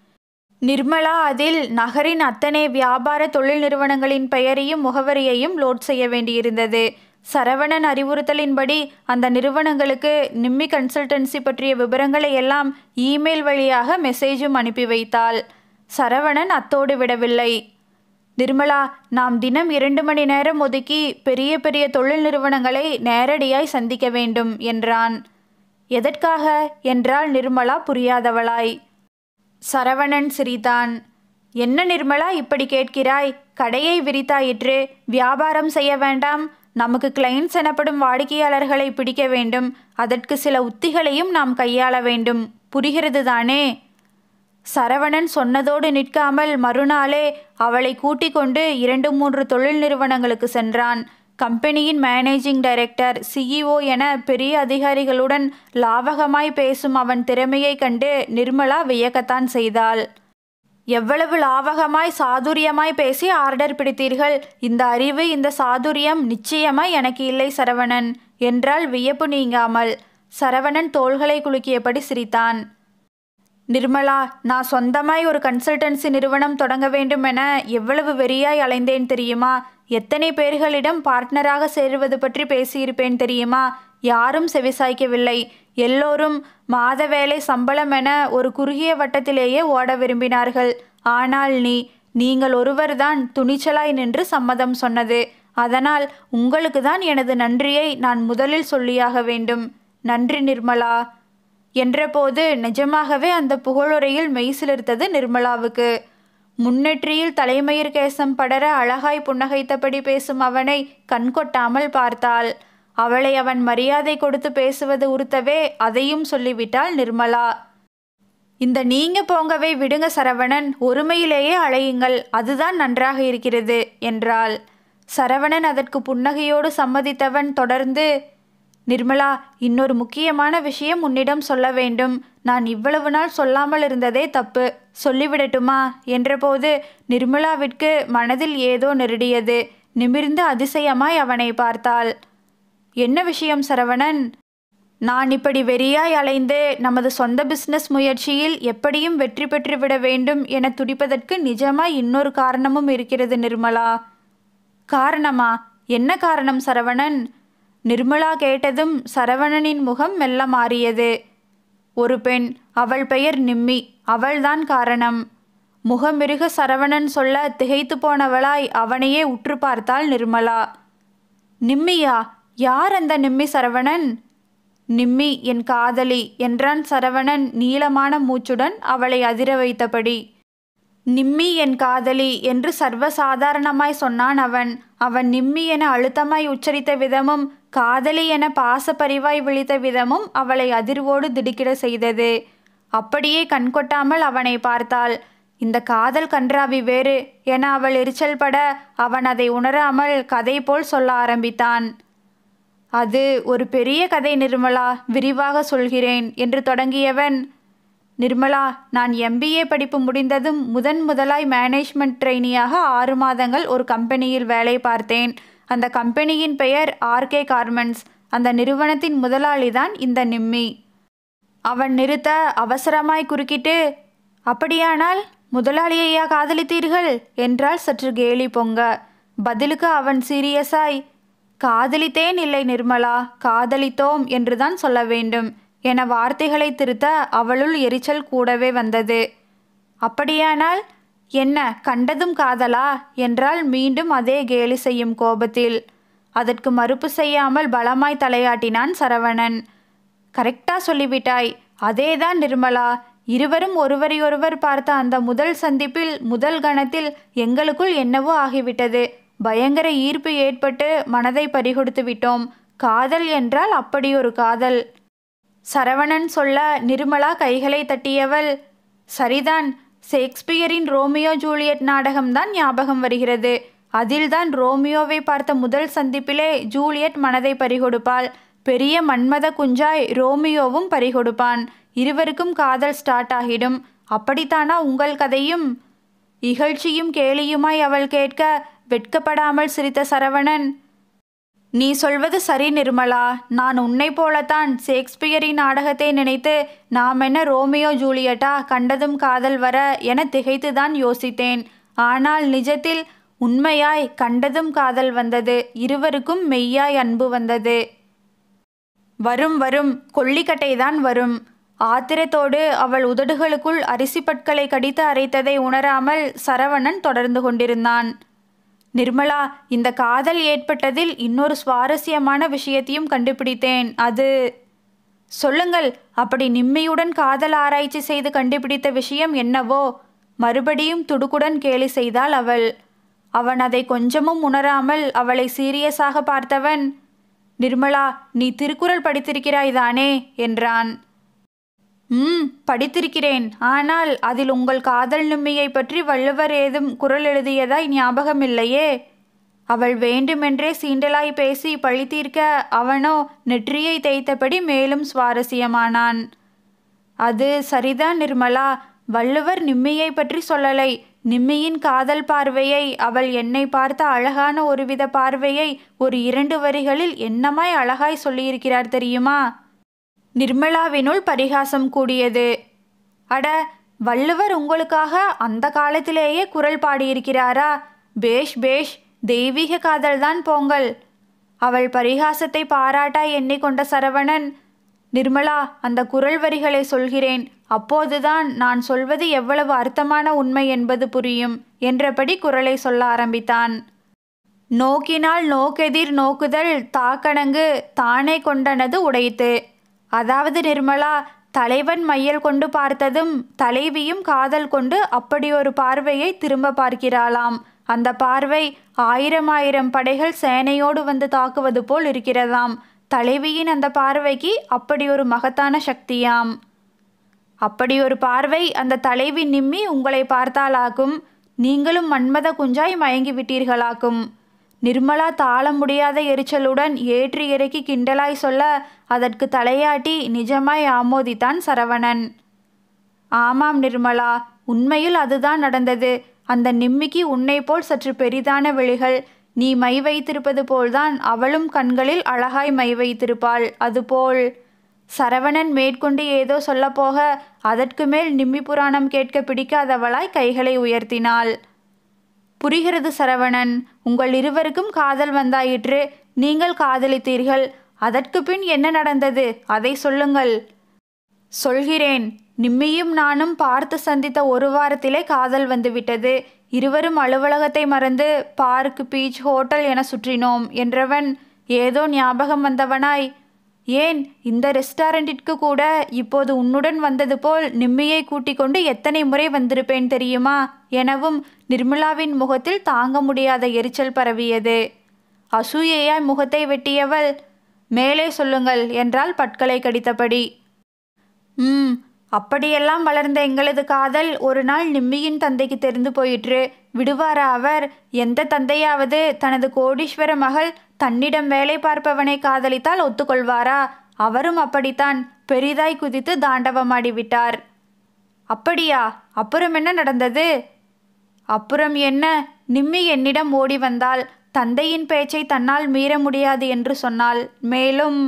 நிர்மலா அதில் நகரின் அத்தனை வியாபார தொழில் நிறுவனங்களின் பெயரையும் முகவரியையும் லோட் செய்ய வேண்டியிருந்தது. சரவணன் அறிவுறுத்தலின்படி அந்த நிறுவனங்களுக்கு நிம்மி கன்சல்டன்சி பற்றிய விவரங்களை எல்லாம் இமெயில் வழியாக மெசேஜும் அனுப்பி வைத்தாள். சரவணன் அத்தோடு விடவில்லை. நிர்மலா, நாம் தினம் இரண்டு மணி நேரம் ஒதுக்கி பெரிய பெரிய தொழில் நிறுவனங்களை நேரடியாய் சந்திக்க வேண்டும் என்றான். எதற்காக என்றாள் நிர்மலா புரியாதவளாய். சரவணன் சிரித்தான். என்ன நிர்மலா இப்படி கேட்கிறாய்? கடையை விரித்தாயிற்று, வியாபாரம் செய்ய வேண்டாம்? நமக்கு கிளைண்ட்ஸ் எனப்படும் வாடிக்கையாளர்களை பிடிக்க வேண்டும். அதற்கு சில உத்திகளையும் நாம் கையாள வேண்டும். புரிகிறது தானே? சரவணன் சொன்னதோடு நிற்காமல் மறுநாளே அவளை கூட்டிக் கொண்டு இரண்டு மூன்று தொழில் நிறுவனங்களுக்கு சென்றான். கம்பெனியின் மேனேஜிங் டைரக்டர், சிஇஓ என பெரிய அதிகாரிகளுடன் லாவகமாய் பேசும் அவன் திறமையை கண்டு நிர்மலா வியக்கத்தான் செய்தாள். எவ்வளவு லாவகமாய் சாதுரியமாய் பேசி ஆர்டர் பிடித்தீர்கள். இந்த அறிவு, இந்த சாதுரியம் நிச்சயமாய் எனக்கு இல்லை சரவணன் என்றால் வியப்பு நீங்காமல். சரவணன் தோள்களை குலுக்கியபடி சிரித்தான். நிர்மலா, நான் சொந்தமாய் ஒரு கன்சல்டன்சி நிறுவனம் தொடங்க வேண்டும் என எவ்வளவு வெறியாய் அலைந்தேன் தெரியுமா? எத்தனை பேர்களிடம் பார்ட்னராக சேருவது பற்றி பேசியிருப்பேன் தெரியுமா? யாரும் செவிசாய்க்கவில்லை. எல்லோரும் மாத வேலை சம்பளம் என ஒரு குறுகிய வட்டத்திலேயே ஓட விரும்பினார்கள். ஆனால் நீ நீங்கள் ஒருவர்தான் துணிச்சலாய் நின்று சம்மதம் சொன்னது. அதனால் உங்களுக்கு தான் எனது நன்றியை நான் முதலில் சொல்லியாக வேண்டும். நன்றி நிர்மலா என்றபோது நிஜமாகவே அந்த புகழுரையில் மெய்சிலிர்த்தது நிர்மலாவுக்கு. முன்னெற்றியில் தலைமயிர் கேசம் படர அழகாய் புன்னகைத்தபடி பேசும் அவனை கண்கொட்டாமல் பார்த்தாள். அவளை அவன் மரியாதை கொடுத்து பேசுவது உறுத்தவே அதையும் சொல்லிவிட்டாள் நிர்மலா. இந்த நீங்க போங்கவை விடுங்க சரவணன், ஒருமையிலேயே அழையுங்கள், அதுதான் நன்றாக இருக்கிறது என்றாள். சரவணன் அதற்கு புன்னகையோடு சம்மதித்தவன் தொடர்ந்து, நிர்மலா, இன்னொரு முக்கியமான விஷயம் உன்னிடம் சொல்ல வேண்டும். நான் இவ்வளவு நாள் சொல்லாமல் இருந்ததே தப்பு. சொல்லிவிடட்டுமா என்றபோது நிர்மலாவிற்கு மனதில் ஏதோ நெருடியது. நிமிர்ந்து அதிசயமாய் அவனை பார்த்தாள். என்ன விஷயம் சரவணன்? நான் இப்படி வெறியாய் அலைந்து நமது சொந்த பிஸ்னஸ் முயற்சியில் எப்படியும் வெற்றி பெற்றுவிட வேண்டும் என துடிப்பதற்கு நிஜமாய் இன்னொரு காரணமும் இருக்கிறது நிர்மலா. காரணமா? என்ன காரணம் சரவணன்? நிர்மலா கேட்டதும் சரவணனின் முகம் மெல்ல மாறியது. ஒரு பெண், அவள் பெயர் நிம்மி, அவள்தான் காரணம். முகமிருக சரவணன் சொல்ல திகைத்து போனவளாய் அவனையே உற்று பார்த்தாள் நிர்மலா. நிம்மியா? யார் அந்த நிம்மி சரவணன்? நிம்மி என் காதலி என்றான் சரவணன் நீளமான மூச்சுடன் அவளை அதிர வைத்தபடி. நிம்மி என் காதலி என்று சர்வசாதாரணமாய் சொன்னான் அவன். அவன் நிம்மி என அழுத்தமாய் உச்சரித்த விதமும் காதலி என பாசப்பரிவாய் விழித்த விதமும் அவளை அதிர்வோடு திடுக்கிட செய்தது. அப்படியே கண்கொட்டாமல் அவனை பார்த்தாள். இந்த காதல் கன்றாவி வேறு என அவள் எரிச்சல் பட அவன் அதை உணராமல் கதை போல் சொல்ல ஆரம்பித்தான். அது ஒரு பெரிய கதை நிர்மலா, விரிவாக சொல்கிறேன் என்று தொடங்கியவன், நிர்மலா, நான் எம்பிஏ படிப்பு முடிந்ததும் முதன் முதலாய் மேனேஜ்மெண்ட் ட்ரெயினியாக ஆறு மாதங்கள் ஒரு கம்பெனியில் வேலை பார்த்தேன். அந்த கம்பெனியின் பெயர் ஆர்கே கார்மெண்ட்ஸ். அந்த நிறுவனத்தின் முதலாளிதான் இந்த நிம்மி. அவன் நிறுத்த அவசரமாய் குறுக்கிட்டு, அப்படியானால் முதலாளியையா காதலித்தீர்கள் என்றால் சற்று கேலி பொங்க. பதிலுக்கு அவன் சீரியஸாய், காதலித்தேன் இல்லை நிர்மலா, காதலித்தோம் என்றுதான் சொல்ல வேண்டும் என வார்த்தைகளை திருத்த அவளுள் எரிச்சல் கூடவே வந்தது. அப்படியானால் என்ன, கண்டதும் காதலா என்றால் மீண்டும் அதே கேலி செய்யும் கோபத்தில். அதற்கு மறுப்பு செய்யாமல் பலமாய் தலையாட்டினான் சரவணன். கரெக்டா சொல்லிவிட்டாய், அதேதான் நிர்மலா. இருவரும் ஒருவரையொருவர் பார்த்த அந்த முதல் சந்திப்பில் முதல் கணத்தில் எங்களுக்குள் என்னவோ ஆகிவிட்டது. பயங்கர ஈர்ப்பு ஏற்பட்டு மனதை பறிகொடுத்து விட்டோம். காதல் என்றால் அப்படி ஒரு காதல். சரவணன் சொல்ல நிர்மலா கைகளை தட்டியவள், சரிதான், ஷேக்ஸ்பியரின் ரோமியோ ஜூலியட் நாடகம்தான் ஞாபகம் வருகிறது. அதில்தான் ரோமியோவை பார்த்த முதல் சந்திப்பிலே ஜூலியட் மனதை பறிகொடுப்பாள். பெரிய மன்மத குஞ்சாய் ரோமியோவும் பறிகொடுப்பான். இருவருக்கும் காதல் ஸ்டார்ட் ஆகிடும். அப்படித்தானா உங்கள் கதையும்? இகழ்ச்சியும் கேலியுமாய் அவள் கேட்க வெட்கப்படாமல் சிரித்த சரவணன், நீ சொல்வது சரி நிர்மலா. நான் உன்னை போலத்தான் ஷேக்ஸ்பியரின் நாடகத்தை நினைத்து நாம் என்ன ரோமியோ ஜூலியட்டா, கண்டதும் காதல் வர என திகைத்துதான் யோசித்தேன். ஆனால் நிஜத்தில் உண்மையாய் கண்டதும் காதல் வந்தது. இருவருக்கும் மெய்யாய் அன்பு வந்தது. வரும் வரும், கொல்லிக்கட்டைதான் வரும். ஆத்திரத்தோடு அவள் உதடுகளுக்குள் அரிசி பற்களை கடித்து அரைத்ததை உணராமல் சரவணன் தொடர்ந்து கொண்டிருந்தான். நிர்மலா, இந்த காதல் ஏற்பட்டதில் இன்னொரு சுவாரஸ்யமான விஷயத்தையும் கண்டுபிடித்தேன். அது சொல்லுங்கள். அப்படி நிம்மியுடன் காதல் ஆராய்ச்சி செய்து கண்டுபிடித்த விஷயம் என்னவோ? மறுபடியும் துடுக்குடன் கேலி செய்தாள் அவள். அவன் அதை கொஞ்சமும் உணராமல் அவளை சீரியஸாக பார்த்தவன், நிர்மலா, நீ திருக்குறள் படித்திருக்கிறாய்தானே என்றான். ம் படித்திருக்கிறேன். ஆனால் அதில் உங்கள் காதல் நிம்மியை பற்றி வள்ளுவர் ஏதும் குறள் எழுதியதாய் ஞாபகமில்லையே. அவள் வேண்டுமென்றே சீண்டலாய் பேசி பழி தீர்க்க அவனோ நெற்றியை தேய்த்தபடி மேலும் சுவாரஸ்யமானான். அது சரிதான் நிர்மலா. வள்ளுவர் நிம்மியை பற்றி சொல்லலை. நிம்மியின் காதல் பார்வையை, அவள் என்னை பார்த்த அழகான ஒருவித பார்வையை ஒரு இரண்டு வரிகளில் என்னமாய் அழகாய் சொல்லியிருக்கிறார் தெரியுமா? நிர்மலாவினுள் பரிகாசம் கூடியது. அட, வள்ளுவர் உங்களுக்காக அந்த காலத்திலேயே குறள் பாடியிருக்கிறாரா? பேஷ் பேஷ், தெய்வீக காதல்தான் போங்கள். அவள் பரிகாசத்தை பாராட்டாய் எண்ணிக்கொண்ட சரவணன், நிர்மலா, அந்த குறள் வரிகளை சொல்கிறேன். அப்போதுதான் நான் சொல்வது எவ்வளவு அர்த்தமான உண்மை என்பது புரியும் என்றபடி குறளை சொல்ல ஆரம்பித்தான். நோக்கினால் நோக்கெதிர் நோக்குதல் தாக்கணங்கு தானே கொண்டனது உடைத்து. அதாவது நிர்மலா, தலைவன் மையல் கொண்டு பார்த்ததும் தலைவியும் காதல் கொண்டு அப்படி ஒரு பார்வையை திரும்ப பார்க்கிறாளாம். அந்த பார்வை ஆயிரம் ஆயிரம் படைகள் சேனையோடு வந்து தாக்குவது போல் இருக்கிறதாம். தலைவியின் அந்த பார்வைக்கு அப்படி ஒரு மகத்தான சக்தியாம். அப்படி ஒரு பார்வை அந்த தலைவி நிம்மி உங்களை பார்த்தாலாக்கும். நீங்களும் மன்மத குஞ்சாய் மயங்கி விட்டீர்களாக்கும். நிர்மலா தாள முடியாத எரிச்சலுடன் ஏற்றி இறக்கி கிண்டலாய் சொல்ல அதற்கு தலையாட்டி நிஜமாய் ஆமோதித்தான் சரவணன். ஆமாம் நிர்மலா, உண்மையில் அதுதான் நடந்தது. அந்த நிம்மிக்கு உன்னை போல் சற்று பெரிதான விழிகள். நீ மை வைத்திருப்பது போல்தான் அவளும் கண்களில் அழகாய் மை வைத்திருப்பாள். அதுபோல் சரவணன் மேற்கொண்டு ஏதோ சொல்லப்போக அதற்கு மேல் நிம்மி புராணம் கேட்க பிடிக்காதவளாய் கைகளை உயர்த்தினாள். புரிகிறது சரவணன். உங்கள் இருவருக்கும் காதல் வந்தாயிற்று. நீங்கள் காதலித்தீர்கள். அதற்கு பின் என்ன நடந்தது? அதை சொல்லுங்கள். சொல்கிறேன். நிம்மியும் நானும் பார்த்து சந்தித்த ஒரு வாரத்திலே காதல் வந்துவிட்டது. இருவரும் அலுவலகத்தை மறந்து பார்க், பீச், ஹோட்டல் என சுற்றினோம் என்றவன் ஏதோ ஞாபகம் வந்தவனாய், ஏன் இந்த ரெஸ்டாரண்டிற்கு கூட இப்போது உன்னுடன் வந்தது போல் நிம்மியை கூட்டிக் கொண்டு எத்தனை முறை வந்திருப்பேன் தெரியுமா எனவும் நிர்மலாவின் முகத்தில் தாங்க முடியாத எரிச்சல் பரவியது. அசூயையாய் முகத்தை வெட்டியவள், மேலே சொல்லுங்கள் என்றால் பற்களை கடித்தபடி. ம் அப்படியெல்லாம் வளர்ந்த எங்களது காதல் ஒரு நாள் நிம்மியின் தந்தைக்கு தெரிந்து போயிற்று. விடுவாரா அவர்? எந்த தந்தையாவது தனது கோடீஸ்வர மகள் தன்னிடம் வேலை பார்ப்பவனை காதலித்தால் ஒத்துக்கொள்வாரா? அவரும் அப்படித்தான் பெரிதாய் குதித்து தாண்டவமாடிவிட்டார். அப்படியா? அப்புறம் என்ன நடந்தது? அப்புறம் என்ன? நிம்மி என்னிடம் ஓடி வந்தாள். தந்தையின் பேச்சை தன்னால் மீற முடியாது என்று சொன்னாள். மேலும்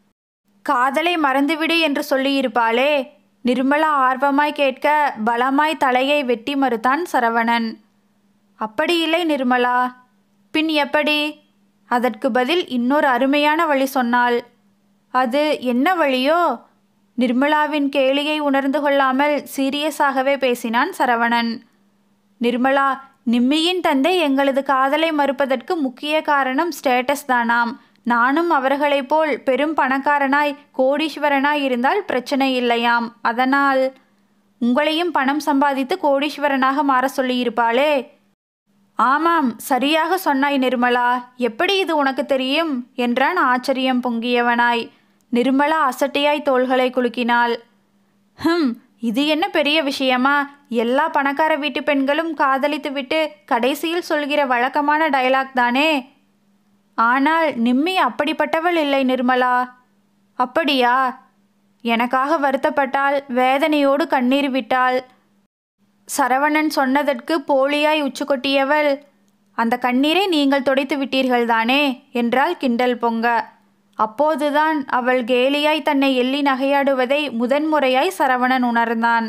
காதலை மறந்துவிடு என்று சொல்லியிருப்பாளே. நிர்மலா ஆர்வமாய் கேட்க பலமாய் தலையை வெட்டி மறுத்தான் சரவணன். அப்படியில்லை நிர்மலா. பின் எப்படி? அதற்கு பதில் இன்னொரு அருமையான வழி சொன்னாள். அது என்ன வழியோ? நிர்மலாவின் கேலியை உணர்ந்து கொள்ளாமல் சீரியஸாகவே பேசினான் சரவணன். நிர்மலா, நிம்மியின் தந்தை எங்களது காதலை மறுப்பதற்கு முக்கிய காரணம் ஸ்டேட்டஸ் தானாம். நானும் அவர்களைப் போல் பெரும் பணக்காரனாய் கோடீஸ்வரனாய் இருந்தால் பிரச்சனை இல்லையாம். அதனால் உங்களையும் பணம் சம்பாதித்து கோடீஸ்வரனாக மாற சொல்லியிருப்பாளே. ஆமாம், சரியாக சொன்னாய் நிர்மலா. எப்படி இது உனக்கு தெரியும் என்றான் ஆச்சரியம் பொங்கியவனாய். நிர்மலா அசட்டியாய் தோள்களை குலுக்கினாள். ஹம் இது என்ன பெரிய விஷயமா? எல்லா பணக்கார வீட்டு பெண்களும் காதலித்து விட்டு கடைசியில் சொல்கிற வழக்கமான டயலாக் தானே. ஆனால் நிம்மி அப்படிப்பட்டவள் இல்லை நிர்மலா. அப்படியா? எனக்காக வருத்தப்பட்டாள். வேதனையோடு கண்ணீர் விட்டாள். சரவணன் சொன்னதற்கு போலியாய் உச்சு கொட்டியவள், அந்த கண்ணீரை நீங்கள் துடைத்து விட்டீர்கள் தானே என்றாள் கிண்டல் பொங்க. அப்போதுதான் அவள் கேலியாய் தன்னை எள்ளி நகையாடுவதை முதன்முறையாய் சரவணன் உணர்ந்தான்.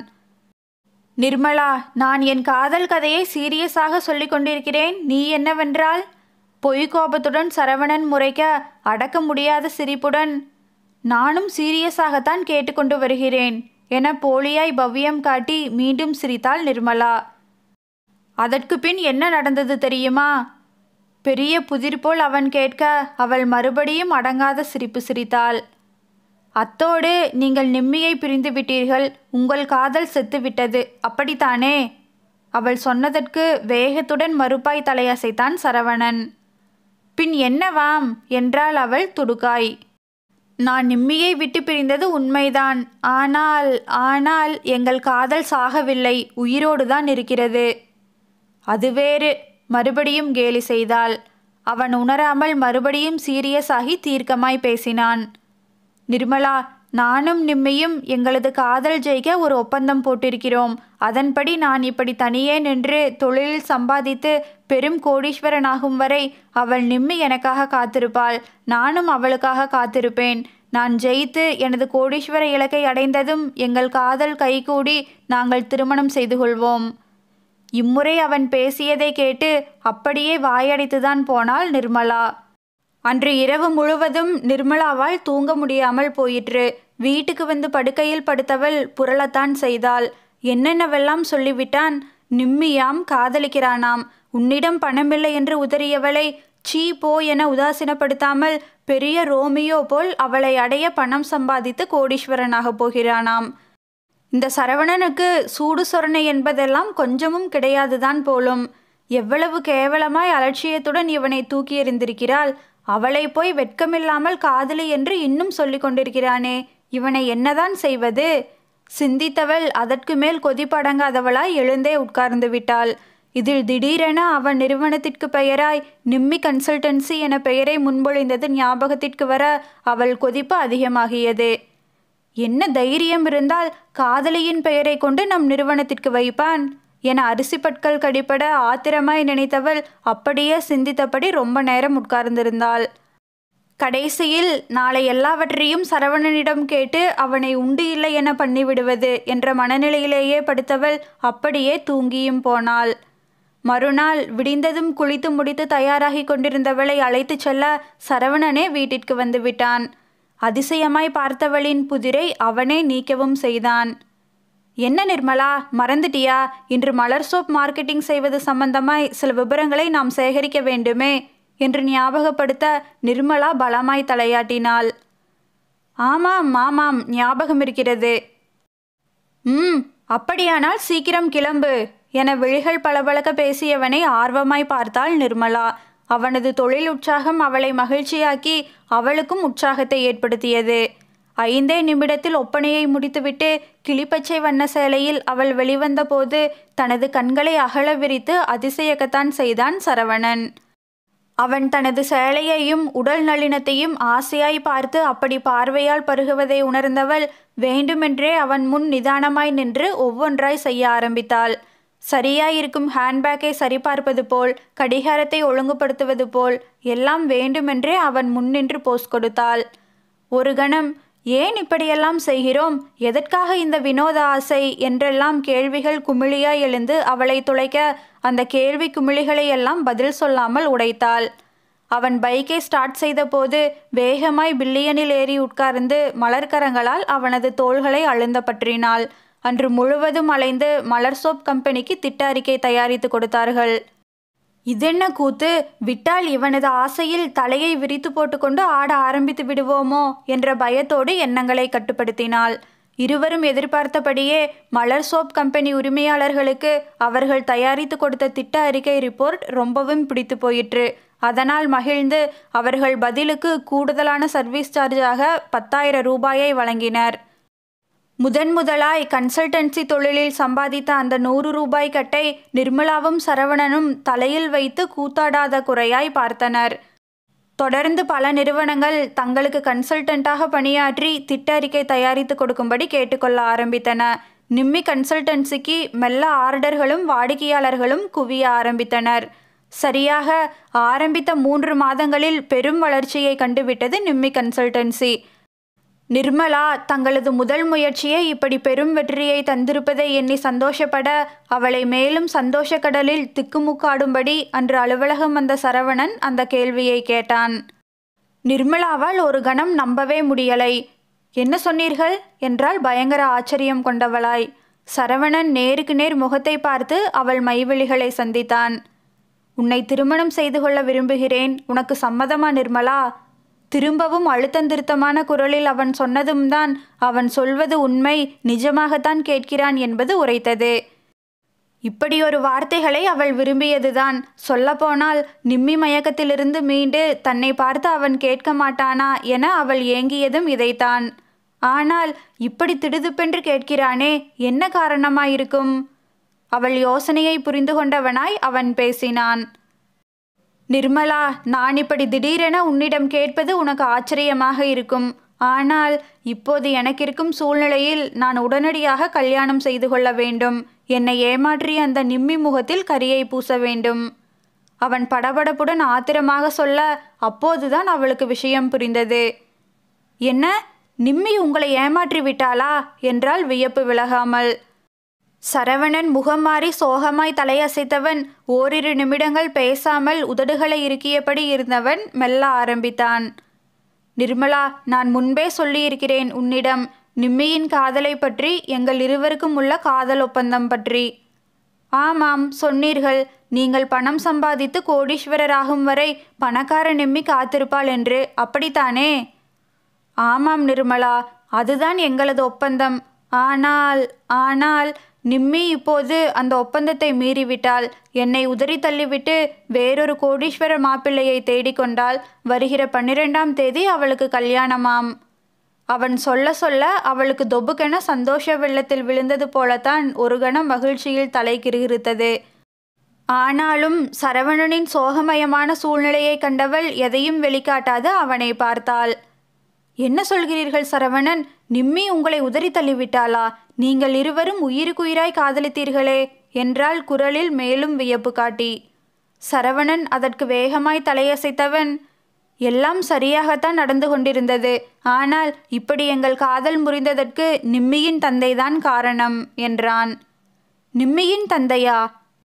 நிர்மலா, நான் என் காதல் கதையை சீரியஸாக சொல்லிக் கொண்டிருக்கிறேன். நீ என்னவென்றால்? பொய்கோபத்துடன் சரவணன் முறைக்க அடக்க முடியாத சிரிப்புடன், நானும் சீரியஸாகத்தான் கேட்டுக்கொண்டு வருகிறேன் என போலியாய் பவ்யம் காட்டி மீண்டும் சிரித்தாள் நிர்மலா. அதற்கு பின் என்ன நடந்தது தெரியுமா? பெரிய புதிர் போல் அவன் கேட்க அவள் மறுபடியும் அடங்காத சிரிப்பு சிரித்தாள். அத்தோடு நீங்கள் நிம்மியை பிரிந்து விட்டீர்கள், உங்கள் காதல் செத்துவிட்டது, அப்படித்தானே? அவள் சொன்னதற்கு வேகத்துடன் மறுப்பாய் தலையசைத்தான் சரவணன். பின் என்னவாம் என்றாள் அவள் துடுக்காய். நான் நிம்மியை விட்டு பிரிந்தது உண்மைதான். ஆனால் ஆனால் எங்கள் காதல் சாகவில்லை, உயிரோடுதான் இருக்கிறது. அது வேறு, மறுபடியும் கேலி செய்தாள். அவன் உணராமல் மறுபடியும் சீரியஸ் ஆகி தீர்க்கமாய் பேசினான். நிர்மலா, நானும் நிம்மியும் எங்களது காதல் ஜெயிக்க ஒரு ஒப்பந்தம் போட்டிருக்கிறோம். அதன்படி நான் இப்படி தனியே நின்று தொழிலில் சம்பாதித்து பெரும் கோடீஸ்வரனாகும் வரை அவள் நிம்மி எனக்காக காத்திருப்பாள். நானும் அவளுக்காக காத்திருப்பேன். நான் ஜெயித்து எனது கோடீஸ்வர இலக்கை அடைந்ததும் எங்கள் காதல் கைகூடி நாங்கள் திருமணம் செய்து கொள்வோம். இம்முறை அவன் பேசியதை கேட்டு அப்படியே வாயடைத்துதான் போனாள் நிர்மலா. அன்று இரவு முழுவதும் நிர்மலாவால் தூங்க முடியாமல் போயிற்று. வீட்டுக்கு வந்து படுக்கையில் படுத்தவள் புரளத்தான் செய்தாள். என்னென்னவெல்லாம் சொல்லிவிட்டான். நிம்மியாம் காதலிக்கிறானாம். உன்னிடம் பணமில்லை என்று உதறியவளை சீ போ என உதாசீனப்படுத்தாமல் பெரிய ரோமியோ போல் அவளை அடைய பணம் சம்பாதித்து கோடீஸ்வரனாக போகிறானாம். இந்த சரவணனுக்கு சூடு சொரணை என்பதெல்லாம் கொஞ்சமும் கிடையாதுதான் போலும். எவ்வளவு கேவலமாய் அலட்சியத்துடன் இவனை தூக்கி எறிந்திருக்கிறாள். அவளை போய் வெட்கமில்லாமல் காதலி என்று இன்னும் சொல்லி கொண்டிருக்கிறானே, இவனை என்னதான் செய்வது? சிந்தித்தவள் அதற்கு மேல் கொதிப்படங்காதவளாய் எழுந்தே உட்கார்ந்து விட்டாள். இதில் திடீரென அவன் நிறுவனத்திற்கு பெயராய் நிம்மி கன்சல்டன்சி என பெயரை முன்மொழிந்தது ஞாபகத்திற்கு வர அவள் கொதிப்பு அதிகமாகியது. என்ன தைரியம் இருந்தால் காதலியின் பெயரை கொண்டு நம் நிறுவனத்திற்கு வைப்பான் என அரிசி பற்கள் கடிப்பட ஆத்திரமாய் நினைத்தவள் அப்படியே சிந்தித்தபடி ரொம்ப நேரம் உட்கார்ந்திருந்தாள். கடைசியில் நாளை எல்லாவற்றையும் சரவணனிடம் கேட்டு அவனை உண்டு இல்லை என பண்ணிவிடுவது என்ற மனநிலையிலேயே படுத்தவள் அப்படியே தூங்கியும் போனாள். மறுநாள் விடிந்ததும் குளித்து முடித்து தயாராகி கொண்டிருந்தவளை அழைத்து செல்ல சரவணனே வீட்டிற்கு வந்து விட்டான். அதிசயமாய் பார்த்தவளின் புதிரை அவனே நீக்கவும் செய்தான். என்ன நிர்மலா, மறந்துட்டியா? இன்று மலர் சோப் மார்க்கெட்டிங் செய்வது சம்பந்தமாய் சில விபரங்களை நாம் சேகரிக்க வேண்டுமே என்று ஞாபகப்படுத்த நிர்மலா பலமாய் தலையாட்டினாள். ஆமாம் ஆமாம், ஞாபகம் இருக்கிறது. ம் அப்படியானால் சீக்கிரம் கிளம்பு என விழிகள் பளபளக்க பேசியவனை ஆர்வமாய் பார்த்தாள் நிர்மலா. அவனது தொழில் உற்சாகம் அவளை மகிழ்ச்சியாக்கி அவளுக்கும் உற்சாகத்தை ஏற்படுத்தியது. ஐந்தே நிமிடத்தில் ஒப்பனையை முடித்துவிட்டு கிளிப்பச்சை வண்ண சேலையில் அவள் வெளிவந்த போது தனது கண்களை அகல விரித்து அதிசயக்கத்தான் செய்தான் சரவணன். அவன் தனது சேலையையும் உடல் நளினத்தையும் ஆசையாய் பார்த்து அப்படி பார்வையால் பருகுவதை உணர்ந்தவள் வேண்டுமென்றே அவன் முன் நிதானமாய் நின்று ஒவ்வொன்றாய் செய்ய ஆரம்பித்தாள். சரியாயிருக்கும் ஹேண்ட்பேக்கை சரிபார்ப்பது போல், கடிகாரத்தை ஒழுங்குபடுத்துவது போல் எல்லாம் வேண்டுமென்றே அவன் முன்னின்று போஸ் கொடுத்தாள். ஒரு கணம் ஏன் இப்படியெல்லாம் செய்கிறோம், எதற்காக இந்த வினோத ஆசை என்றெல்லாம் கேள்விகள் குமிழியாய் எழுந்து அவளை துளைக்க அந்த கேள்வி குமிழிகளையெல்லாம் பதில் சொல்லாமல் உடைத்தாள். அவன் பைக்கை ஸ்டார்ட் செய்த போது வேகமாய் பில்லியனில் ஏறி உட்கார்ந்து மலர்கரங்களால் அவனது தோள்களை அழுந்த பற்றினாள். அன்று முழுவதும் அலைந்து மலர் சோப் கம்பெனிக்கு திட்ட அறிக்கை தயாரித்து கொடுத்தார்கள். இதென்ன கூத்து, விட்டால் இவனது ஆசையில் தலையை விரித்து போட்டுக்கொண்டு ஆட ஆரம்பித்து விடுவோமோ என்ற பயத்தோடு எண்ணங்களை கட்டுப்படுத்தினாள். இருவரும் எதிர்பார்த்தபடியே மலர் சோப் கம்பெனி உரிமையாளர்களுக்கு அவர்கள் தயாரித்து கொடுத்த திட்ட அறிக்கை ரிப்போர்ட் ரொம்பவும் பிடித்து போயிற்று. அதனால் மகிழ்ந்து அவர்கள் பதிலுக்கு கூடுதலான சர்வீஸ் சார்ஜாக பத்தாயிரம் ரூபாயை வழங்கினர். முதன் முதலாய் கன்சல்டன்சி தொழிலில் சம்பாதித்த அந்த நூறு ரூபாய் கட்டை நிர்மலாவும் சரவணனும் தலையில் வைத்து கூத்தாடாத குறையாய் பார்த்தனர். தொடர்ந்து பல நிறுவனங்கள் தங்களுக்கு கன்சல்டண்டாக பணியாற்றி திட்ட அறிக்கை தயாரித்து கொடுக்கும்படி கேட்டுக்கொள்ள ஆரம்பித்தன. நிம்மி கன்சல்டன்சிக்கு மெல்ல ஆர்டர்களும் வாடிக்கையாளர்களும் குவிய ஆரம்பித்தனர். சரியாக ஆரம்பித்த மூன்று மாதங்களில் பெரும் வளர்ச்சியை கண்டுவிட்டது நிம்மி கன்சல்டன்சி. நிர்மலா தங்களது முதல் முயற்சியை இப்படி பெரும் வெற்றியை தந்திருப்பதை எண்ணி சந்தோஷப்பட அவளை மேலும் சந்தோஷ கடலில் திக்குமுக்காடும்படி அன்று அலுவலகம் வந்த சரவணன் அந்த கேள்வியை கேட்டான். நிர்மலாவால் ஒரு கணம் நம்பவே முடியலை. என்ன சொன்னீர்கள் என்றால் பயங்கர ஆச்சரியம் கொண்டவளாய். சரவணன் நேருக்கு நேர் முகத்தை பார்த்து அவள் மைவிழிகளை சந்தித்தான். உன்னை திருமணம் செய்து கொள்ள விரும்புகிறேன். உனக்கு சம்மதமா நிர்மலா? திரும்பவும் அழுத்தந்திருத்தமான குரலில் அவன் சொன்னதும் தான் அவன் சொல்வது உண்மை, நிஜமாகத்தான் கேட்கிறான் என்பது உரைத்தது. இப்படியொரு வார்த்தைகளை அவள் விரும்பியதுதான். சொல்லப்போனால் நிம்மி மயக்கத்திலிருந்து மீண்டு தன்னை பார்த்து அவன் கேட்க மாட்டானா என அவள் ஏங்கியதும் இதைத்தான். ஆனால் இப்படி திடுதுப்பென்று கேட்கிறானே, என்ன காரணமாயிருக்கும்? அவள் யோசனையை புரிந்து கொண்டவனாய் அவன் பேசினான். நிர்மலா, நான் இப்படி திடீரென உன்னிடம் கேட்பது உனக்கு ஆச்சரியமாக இருக்கும். ஆனால் இப்போது எனக்கிருக்கும் சூழ்நிலையில் நான் உடனடியாக கல்யாணம் செய்து கொள்ள வேண்டும். என்னை ஏமாற்றிய அந்த நிம்மி முகத்தில் கரியை பூச வேண்டும். அவன் படபடப்புடன் ஆத்திரமாக சொல்ல அப்போதுதான் அவளுக்கு விஷயம் புரிந்தது. என்ன, நிம்மி உங்களை ஏமாற்றி விட்டாளா என்றால் வியப்பு விலகாமல். சரவணன் முகம் மாறி சோகமாய் தலையசைத்தவன் ஓரிரு நிமிடங்கள் பேசாமல் உதடுகளை இறுக்கியபடி இருந்தவன் மெல்ல ஆரம்பித்தான். நிர்மலா, நான் முன்பே சொல்லியிருக்கிறேன் உன்னிடம், நிம்மியின் காதலை பற்றி, எங்கள் இருவருக்கும் உள்ள காதல் ஒப்பந்தம் பற்றி. ஆமாம், சொன்னீர்கள். நீங்கள் பணம் சம்பாதித்து கோடீஸ்வரராகும் வரை பணக்கார நிம்மி காத்திருப்பாள் என்று. அப்படித்தானே? ஆமாம் நிர்மலா, அதுதான் எங்களது ஒப்பந்தம். ஆனால் ஆனால் நிம்மி இப்போது அந்த ஒப்பந்தத்தை மீறிவிட்டாள். என்னை உதறி தள்ளிவிட்டு வேறொரு கோடீஸ்வர மாப்பிள்ளையை தேடிக்கொண்டால் வருகிற பன்னிரெண்டாம் தேதி அவளுக்கு கல்யாணமாம். அவன் சொல்ல சொல்ல அவளுக்கு தொபுக்கென சந்தோஷ வெள்ளத்தில் விழுந்தது போலத்தான் ஒரு கணம் மகிழ்ச்சியில் தலை கிறுகிறுத்தது. ஆனாலும் சரவணனின் சோகமயமான சூழ்நிலையை கண்டவள் எதையும் வெளிக்காட்டாது அவனை பார்த்தாள். என்ன சொல்கிறீர்கள் சரவணன்? நிம்மி உங்களை உதறி தள்ளிவிட்டாளா? நீங்கள் இருவரும் உயிருக்குயிராய் காதலித்தீர்களே என்றாள் குரலில் மேலும் வியப்பு காட்டி. சரவணன் அதற்கு வேகமாய் தலையசைத்தவன், எல்லாம் சரியாகத்தான் நடந்து கொண்டிருந்தது. ஆனால் இப்படி எங்கள் காதல் முறிந்ததற்கு நிம்மியின் தந்தைதான் காரணம் என்றான். நிம்மியின் தந்தையா?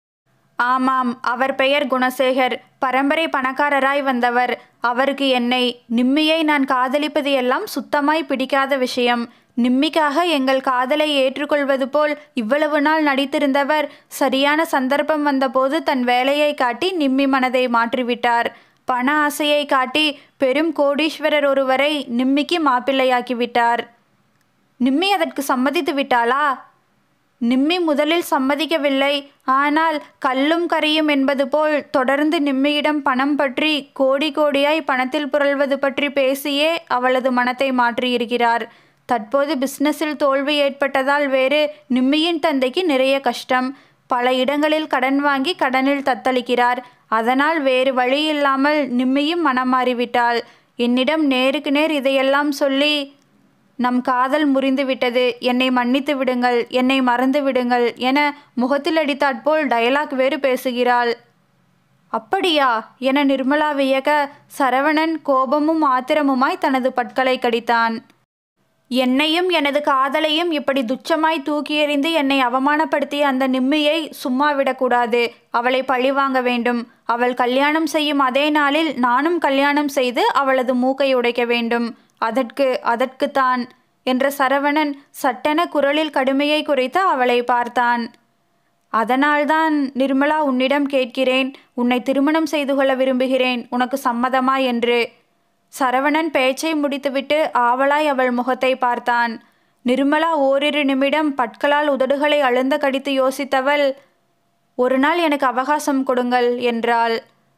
ஆமாம், அவர் பெயர் குணசேகர். பரம்பரை பணக்காரராய் வந்தவர். அவருக்கு என்னை, நிம்மியை நான் காதலிப்பது எல்லாம் சுத்தமாய் பிடிக்காத விஷயம். நிம்மிக்காக எங்கள் காதலை ஏற்றுக்கொள்வது போல் இவ்வளவு நாள் நடித்திருந்தவர் சரியான சந்தர்ப்பம் வந்தபோது தன் வேலையை காட்டி நிம்மி மனதை மாற்றிவிட்டார். பண ஆசையை காட்டி பெரும் கோடீஸ்வரர் ஒருவரை நிம்மிக்கு மாப்பிள்ளையாக்கிவிட்டார். நிம்மி அதற்கு சம்மதித்து விட்டாளா? நிம்மி முதலில் சம்மதிக்கவில்லை. ஆனால் கல்லும் கரியும் என்பது போல் தொடர்ந்து நிம்மியிடம் பணம் பற்றி கோடி கோடியாய் பணத்தில் புரள்வது பற்றி பேசியே அவளது மனத்தை மாற்றியிருக்கிறார். தற்போது பிஸ்னஸில் தோல்வி ஏற்பட்டதால் வேறு நிம்மியின் தந்தைக்கு நிறைய கஷ்டம். பல இடங்களில் கடன் வாங்கி கடனில் தத்தளிக்கிறார். அதனால் வேறு வழி இல்லாமல் நிம்மியும் மனம் மாறிவிட்டாள். என்னிடம் நேருக்கு நேர் இதையெல்லாம் சொல்லி, நம் காதல் முறிந்துவிட்டது, என்னை மன்னித்து விடுங்கள், என்னை மறந்து விடுங்கள் என முகத்தில் அடித்தாற்போல் டயலாக் வேறு பேசுகிறாள். அப்படியா என நிர்மலா வியக்க, சரவணன் கோபமும் ஆத்திரமுமாய் தனது பற்களை கடித்தான். என்னையும் எனது காதலையும் இப்படி துச்சமாய் தூக்கி எறிந்து என்னை அவமானப்படுத்திய அந்த நிம்மியை சும்மா விடக்கூடாது. அவளை பழிவாங்க வேண்டும். அவள் கல்யாணம் செய்யும் அதே நாளில் நானும் கல்யாணம் செய்து அவளது மூக்கை உடைக்க வேண்டும். அதற்கு அதற்குத்தான் என்ற சரவணன் சட்டென குரலில் கடுமையை குறைத்து அவளை பார்த்தான். அதனால்தான் நிர்மலா உன்னிடம் கேட்கிறேன். உன்னை திருமணம் செய்து கொள்ள விரும்புகிறேன். உனக்கு சம்மதமா என்று. சரவணன் பேச்சை முடித்துவிட்டு ஆவலாய் அவள் முகத்தை பார்த்தான். நிர்மலா ஓரிரு நிமிடம் பற்களால் உதடுகளை அழுந்த கடித்து யோசித்தவள், ஒரு நாள் எனக்கு அவகாசம் கொடுங்கள் என்றாள்.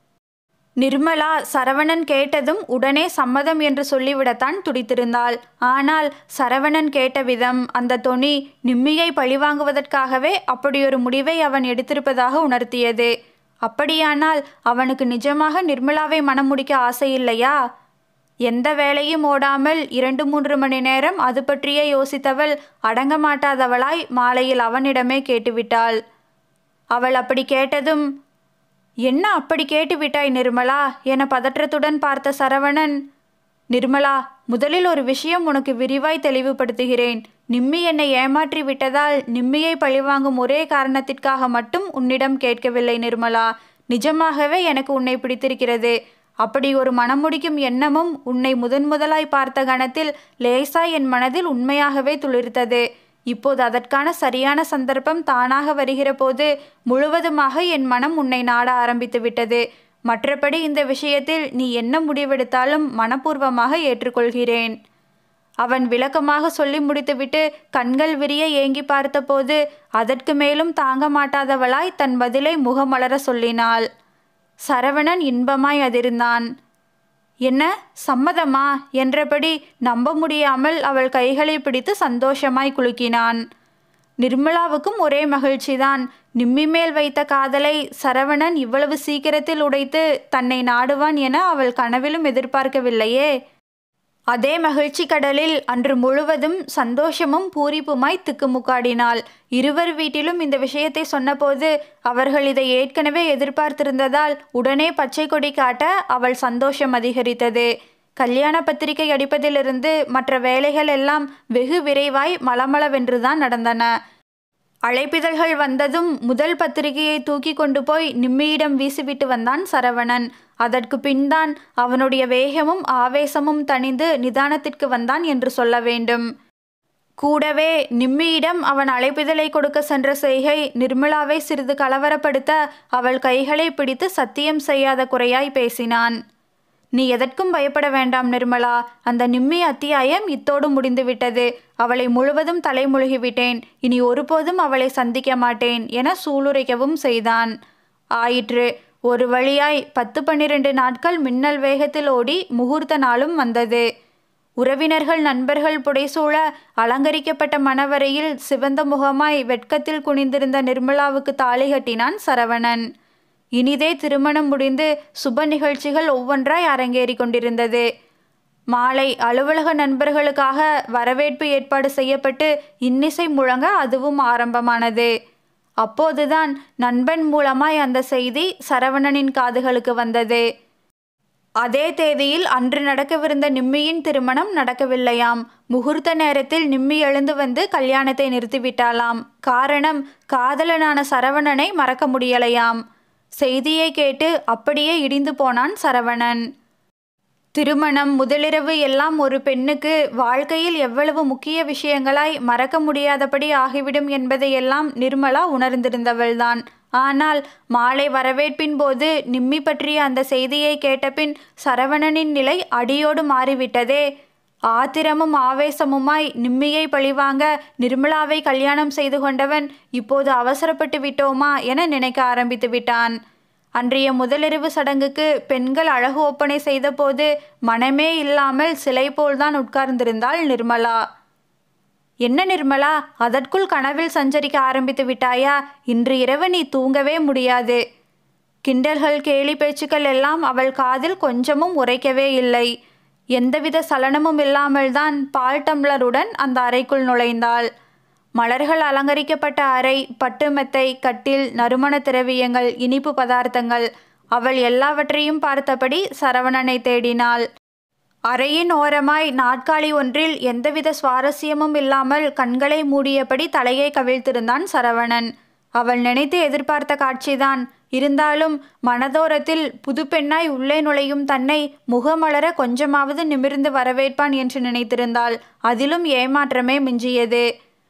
நிர்மலா சரவணன் கேட்டதும் உடனே சம்மதம் என்று சொல்லிவிடத்தான் துடித்திருந்தாள். ஆனால் சரவணன் கேட்ட விதம், அந்த தொனி நிம்மியை பழிவாங்குவதற்காகவே அப்படியொரு முடிவை அவன் எடுத்திருப்பதாக உணர்த்தியது. அப்படியானால் அவனுக்கு நிஜமாக நிர்மலாவை மனம் முடிக்க ஆசையில்லையா? எந்த வேலையும் ஓடாமல் இரண்டு மூன்று மணி நேரம் அது பற்றியே யோசித்தவள் அடங்க மாட்டாதவளாய் மாலையில் அவனிடமே கேட்டுவிட்டாள். அவள் அப்படி கேட்டதும், என்ன அப்படி கேட்டுவிட்டாய் நிர்மலா என பதற்றத்துடன் பார்த்த சரவணன், நிர்மலா, முதலில் ஒரு விஷயம் உனக்கு விரிவாய் தெளிவுபடுத்துகிறேன். நிம்மி என்னை ஏமாற்றி விட்டதால் நிம்மியை பழிவாங்கும் ஒரே காரணத்திற்காக மட்டும் உன்னிடம் கேட்கவில்லை நிர்மலா. நிஜமாகவே எனக்கு உன்னை பிடித்திருக்கிறது. அப்படி ஒரு மனம் முடிக்கும் எண்ணமும் உன்னை முதன் முதலாய் பார்த்த கணத்தில் லேசாய் என் மனதில் உண்மையாகவே துளிர்த்தது. இப்போது அதற்கான சரியான சந்தர்ப்பம் தானாக வருகிற போது முழுவதுமாக என் மனம் உன்னை நாட ஆரம்பித்து விட்டது. மற்றபடி இந்த விஷயத்தில் நீ என்ன முடிவெடுத்தாலும் மனப்பூர்வமாக ஏற்றுக்கொள்கிறேன். அவன் விளக்கமாக சொல்லி முடித்துவிட்டு கண்கள் விரிய ஏங்கி பார்த்தபோது அதற்கு மேலும் தாங்க மாட்டாதவளாய் தன் பதிலை முகமலர சொல்லினாள். சரவணன் இன்பமாய் அதிர்ந்தான். என்ன, சம்மதமா என்றபடி நம்ப முடியாமல் அவள் கைகளை பிடித்து சந்தோஷமாய் குலுக்கினான். நிர்மலாவுக்கும் ஒரே மகிழ்ச்சிதான். நிம்மி மேல் வைத்த காதலை சரவணன் இவ்வளவு சீக்கிரத்தில் உடைத்து தன்னை நாடுவான் என அவள் கனவிலும் எதிர்பார்க்கவில்லையே. அதே மகிழ்ச்சி கடலில் அன்று முழுவதும் சந்தோஷமும் பூரிப்புமாய் திக்குமுக்காடினாள். இருவர் வீட்டிலும் இந்த விஷயத்தை சொன்னபோது அவர்கள் இதை ஏற்கனவே எதிர்பார்த்திருந்ததால் உடனே பச்சை கொடி காட்ட அவள் சந்தோஷம் அதிகரித்தது. கல்யாண பத்திரிகை அடிப்பதிலிருந்து மற்ற வேலைகள் எல்லாம் வெகு விரைவாய் மளமளவென்றுதான் நடந்தன. அழைப்பிதழ்கள் வந்ததும் முதல் பத்திரிகையை தூக்கி கொண்டு போய் நிம்மியிடம் வீசிவிட்டு வந்தான் சரவணன். அதற்கு பின்தான் அவனுடைய வேகமும் ஆவேசமும் தணிந்து நிதானத்திற்கு வந்தான் என்று சொல்ல வேண்டும். கூடவே நிம்மியிடம் அவன் அழைப்பிதழை கொடுக்க சென்ற செய்கை நிர்மலாவை சிறிது கலவரப்படுத்த அவள் கைகளை பிடித்து சத்தியம் செய்யாத குறையாய் பேசினான். நீ எதற்கும் பயப்பட வேண்டாம் நிர்மலா. அந்த நிம்மி அத்தியாயம் இத்தோடு முடிந்துவிட்டது. அவளை முழுவதும் தலைமுழுகிவிட்டேன். இனி ஒருபோதும் அவளை சந்திக்க மாட்டேன் என சூளுரைக்கவும் செய்தான். ஆயிற்று. ஒரு வழியாய் பத்து பன்னிரண்டு நாட்கள் மின்னல் வேகத்தில் ஓடி முகூர்த்த நாளும் வந்தது. உறவினர்கள் நண்பர்கள் புடைசூழ அலங்கரிக்கப்பட்ட மணவரையில் சிவந்த முகமாய் வெட்கத்தில் குனிந்திருந்த நிர்மலாவுக்கு தாலி கட்டினான் சரவணன். இனிதே திருமணம் முடிந்து சுப நிகழ்ச்சிகள் ஒவ்வொன்றாய் அரங்கேறி கொண்டிருந்தது. மாலை அலுவலக நண்பர்களுக்காக வரவேற்பு ஏற்பாடு செய்யப்பட்டு இன்னிசை முழங்க அதுவும் ஆரம்பமானது. அப்போதுதான் நண்பன் மூலமாய் அந்த செய்தி சரவணனின் காதுகளுக்கு வந்தது. அதே தேதியில் அன்று நடக்கவிருந்த நிம்மியின் திருமணம் நடக்கவில்லையாம். முகூர்த்த நேரத்தில் நிம்மி எழுந்து வந்து கல்யாணத்தை நிறுத்திவிட்டாளாம். காரணம், காதலனான சரவணனை மறக்க முடியலையாம். செய்தியை கேட்டு அப்படியே இடிந்து போனான் சரவணன். திருமணம், முதலிரவு எல்லாம் ஒரு பெண்ணுக்கு வாழ்க்கையில் எவ்வளவு முக்கிய விஷயங்களாய் மறக்க முடியாதபடி ஆகிவிடும் என்பதையெல்லாம் நிர்மலா உணர்ந்திருந்தவள்தான். ஆனால் மாலை வரவேற்பின் போது நிம்மி பற்றிய அந்த செய்தியை கேட்டபின் சரவணனின் நிலை அடியோடு மாறிவிட்டதே. ஆத்திரமும் ஆவேசமுமாய் நிம்மியை பழிவாங்க நிர்மலாவை கல்யாணம் செய்து கொண்டவன் இப்போது அவசரப்பட்டு விட்டோமா என நினைக்க ஆரம்பித்து விட்டான். அன்றைய முதலிரவு சடங்குக்கு பெண்கள் அழகு ஒப்பனை செய்தபோது மனமே இல்லாமல் சிலை போல்தான் உட்கார்ந்திருந்தாள் நிர்மலா. என்ன நிர்மலா, அதற்குள் கனவில் சஞ்சரிக்க ஆரம்பித்து விட்டாயா? இன்று இரவு நீ தூங்கவே முடியாது. கிண்டல்கள் கேலி பேச்சுக்கள் எல்லாம் அவள் காதில் கொஞ்சமும் உரைக்கவே இல்லை. எந்தவித சலனமும் இல்லாமல்தான் பால் டம்ளருடன் அந்த அறைக்குள் நுழைந்தாள். மலர்கள் அலங்கரிக்கப்பட்ட அறை, பட்டு மெத்தை, கட்டில், நறுமண திரவியங்கள், இனிப்பு பதார்த்தங்கள், அவள் எல்லாவற்றையும் பார்த்தபடி சரவணனை தேடினாள். அறையின் ஓரமாய் நாட்காலி ஒன்றில் எந்தவித சுவாரஸ்யமும் இல்லாமல் கண்களை மூடியபடி தலையை கவிழ்த்திருந்தான் சரவணன். அவள் நினைத்து எதிர்பார்த்த காட்சிதான். இருந்தாலும் மனதோரத்தில் புது பெண்ணாய் உள்ளே நுழையும் தன்னை முகமலர கொஞ்சமாவது நிமிர்ந்து வரவேற்பான் என்று நினைத்திருந்தாள். அதிலும் ஏமாற்றமே மிஞ்சியது.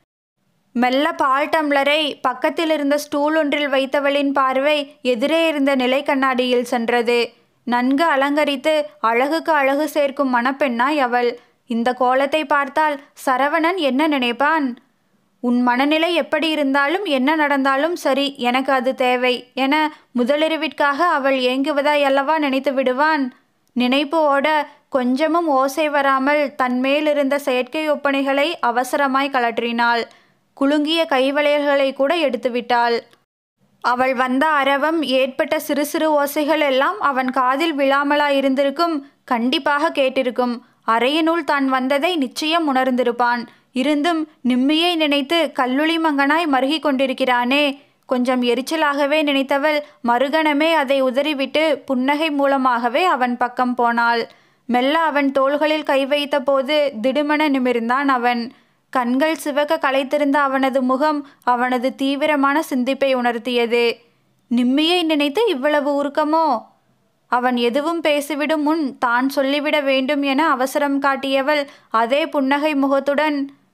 மெல்ல பால் டம்ளரை பக்கத்தில் இருந்த ஸ்டூல் ஒன்றில் வைத்தவளின் பார்வை எதிரே இருந்த நிலை கண்ணாடியில் சென்றது. நன்கு அலங்கரித்து அழகுக்கு அழகு சேர்க்கும் மணப்பெண்ணாய் அவள். இந்த கோலத்தை பார்த்தால் சரவணன் என்ன நினைப்பான்? உன் மனநிலை எப்படி இருந்தாலும் என்ன நடந்தாலும் சரி, எனக்கு அது தேவை என முதலிரவிற்காக அவள் ஏங்குவதாய் அல்லவா நினைத்து விடுவான். நினைப்பு ஓட கொஞ்சமும் ஓசை வராமல் தன்மேலிருந்த செயற்கை ஒப்பனைகளை அவசரமாய் கழற்றினாள். குலுங்கிய கைவளையல்களை கூட எடுத்துவிட்டாள். அவள் வந்த அரவம், ஏற்பட்ட சிறு சிறு ஓசைகள் எல்லாம் அவன் காதில் விழாமலாயிருந்திருக்கும். கண்டிப்பாக கேட்டிருக்கும். அறையினுள் தான் வந்ததை நிச்சயம் உணர்ந்திருப்பான். இருந்தும் நிம்மியை நினைத்து கல்லுளி மங்கனாய் மருகி கொண்டிருக்கிறானே. கொஞ்சம் எரிச்சலாகவே நினைத்தவள் மறுகணமே அதை உதறிவிட்டு புன்னகை மூலமாகவே அவன் பக்கம் போனாள். மெல்ல அவன் தோள்களில் கை வைத்த போது திடுமென நிமிர்ந்தான் அவன். கண்கள் சிவக்க களைத்திருந்த அவனது முகம் அவனது தீவிரமான சிந்திப்பை உணர்த்தியது. நிம்மியை நினைத்து இவ்வளவு உருக்கமோ? அவன் எதுவும் பேசிவிடும் முன் தான் சொல்லிவிட வேண்டும் என அவசரம் காட்டியவள் அதே புன்னகை முகத்துடன்,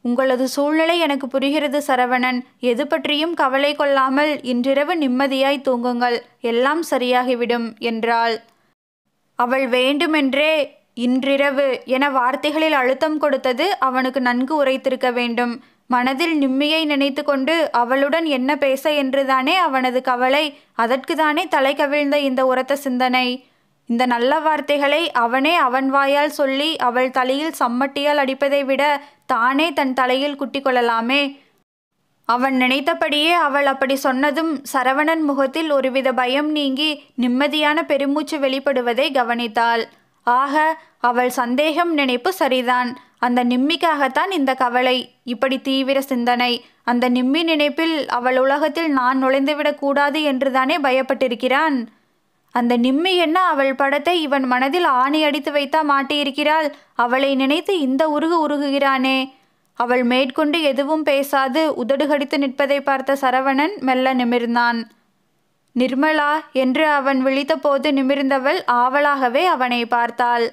உங்களது சூழ்நிலை எனக்கு புரிகிறது சரவணன். எது பற்றியும் கவலை கொள்ளாமல் இன்றிரவு நிம்மதியாய் தூங்குங்கள், எல்லாம் சரியாகிவிடும் என்றாள். அவள் வேண்டுமென்றே இன்றிரவு என வார்த்தைகளில் அழுத்தம் கொடுத்தது அவனுக்கு நன்கு உரைத்திருக்க வேண்டும். மனதில் நிம்மியை நினைத்து கொண்டு அவளுடன் என்ன பேச என்றுதானே அவனது கவலை. அதற்குதானே தலை கவிழ்ந்த இந்த உரத்த சிந்தனை. இந்த நல்ல வார்த்தைகளை அவனே அவன் வாயால் சொல்லி அவள் தலையில் சம்மட்டியால் அடிப்பதை விட தானே தன் தலையில் குட்டி கொள்ளலாமே. அவன் நினைத்தபடியே அவள் அப்படி சொன்னதும் சரவணன் முகத்தில் ஒருவித பயம் நீங்கி நிம்மதியான பெருமூச்சு வெளிப்படுவதை கவனித்தாள். ஆக, அவள் சந்தேகம் நினைப்பு சரிதான். அந்த நிம்மிக்காகத்தான் இந்த கவலை, இப்படி தீவிர சிந்தனை. அந்த நிம்மி நினைப்பில் அவள் உலகத்தில் நான் நுழைந்துவிடக் கூடாது என்றுதானே பயப்பட்டிருக்கிறான். அந்த நிம்மி என்ன அவள் படத்தை இவன் மனதில் ஆணி அடித்து வைத்தா மாட்டியிருக்கிறாள். அவளை நினைத்து இந்த உருகு உருகுகிறானே. அவள் மேற்கொண்டு எதுவும் பேசாது உதடுகடித்து நிற்பதை பார்த்த சரவணன் மெல்ல நிமிர்ந்தான். நிர்மலா என்று அவன் விழித்தபோது நிமிர்ந்தவள் ஆவலாகவே அவனை பார்த்தாள்.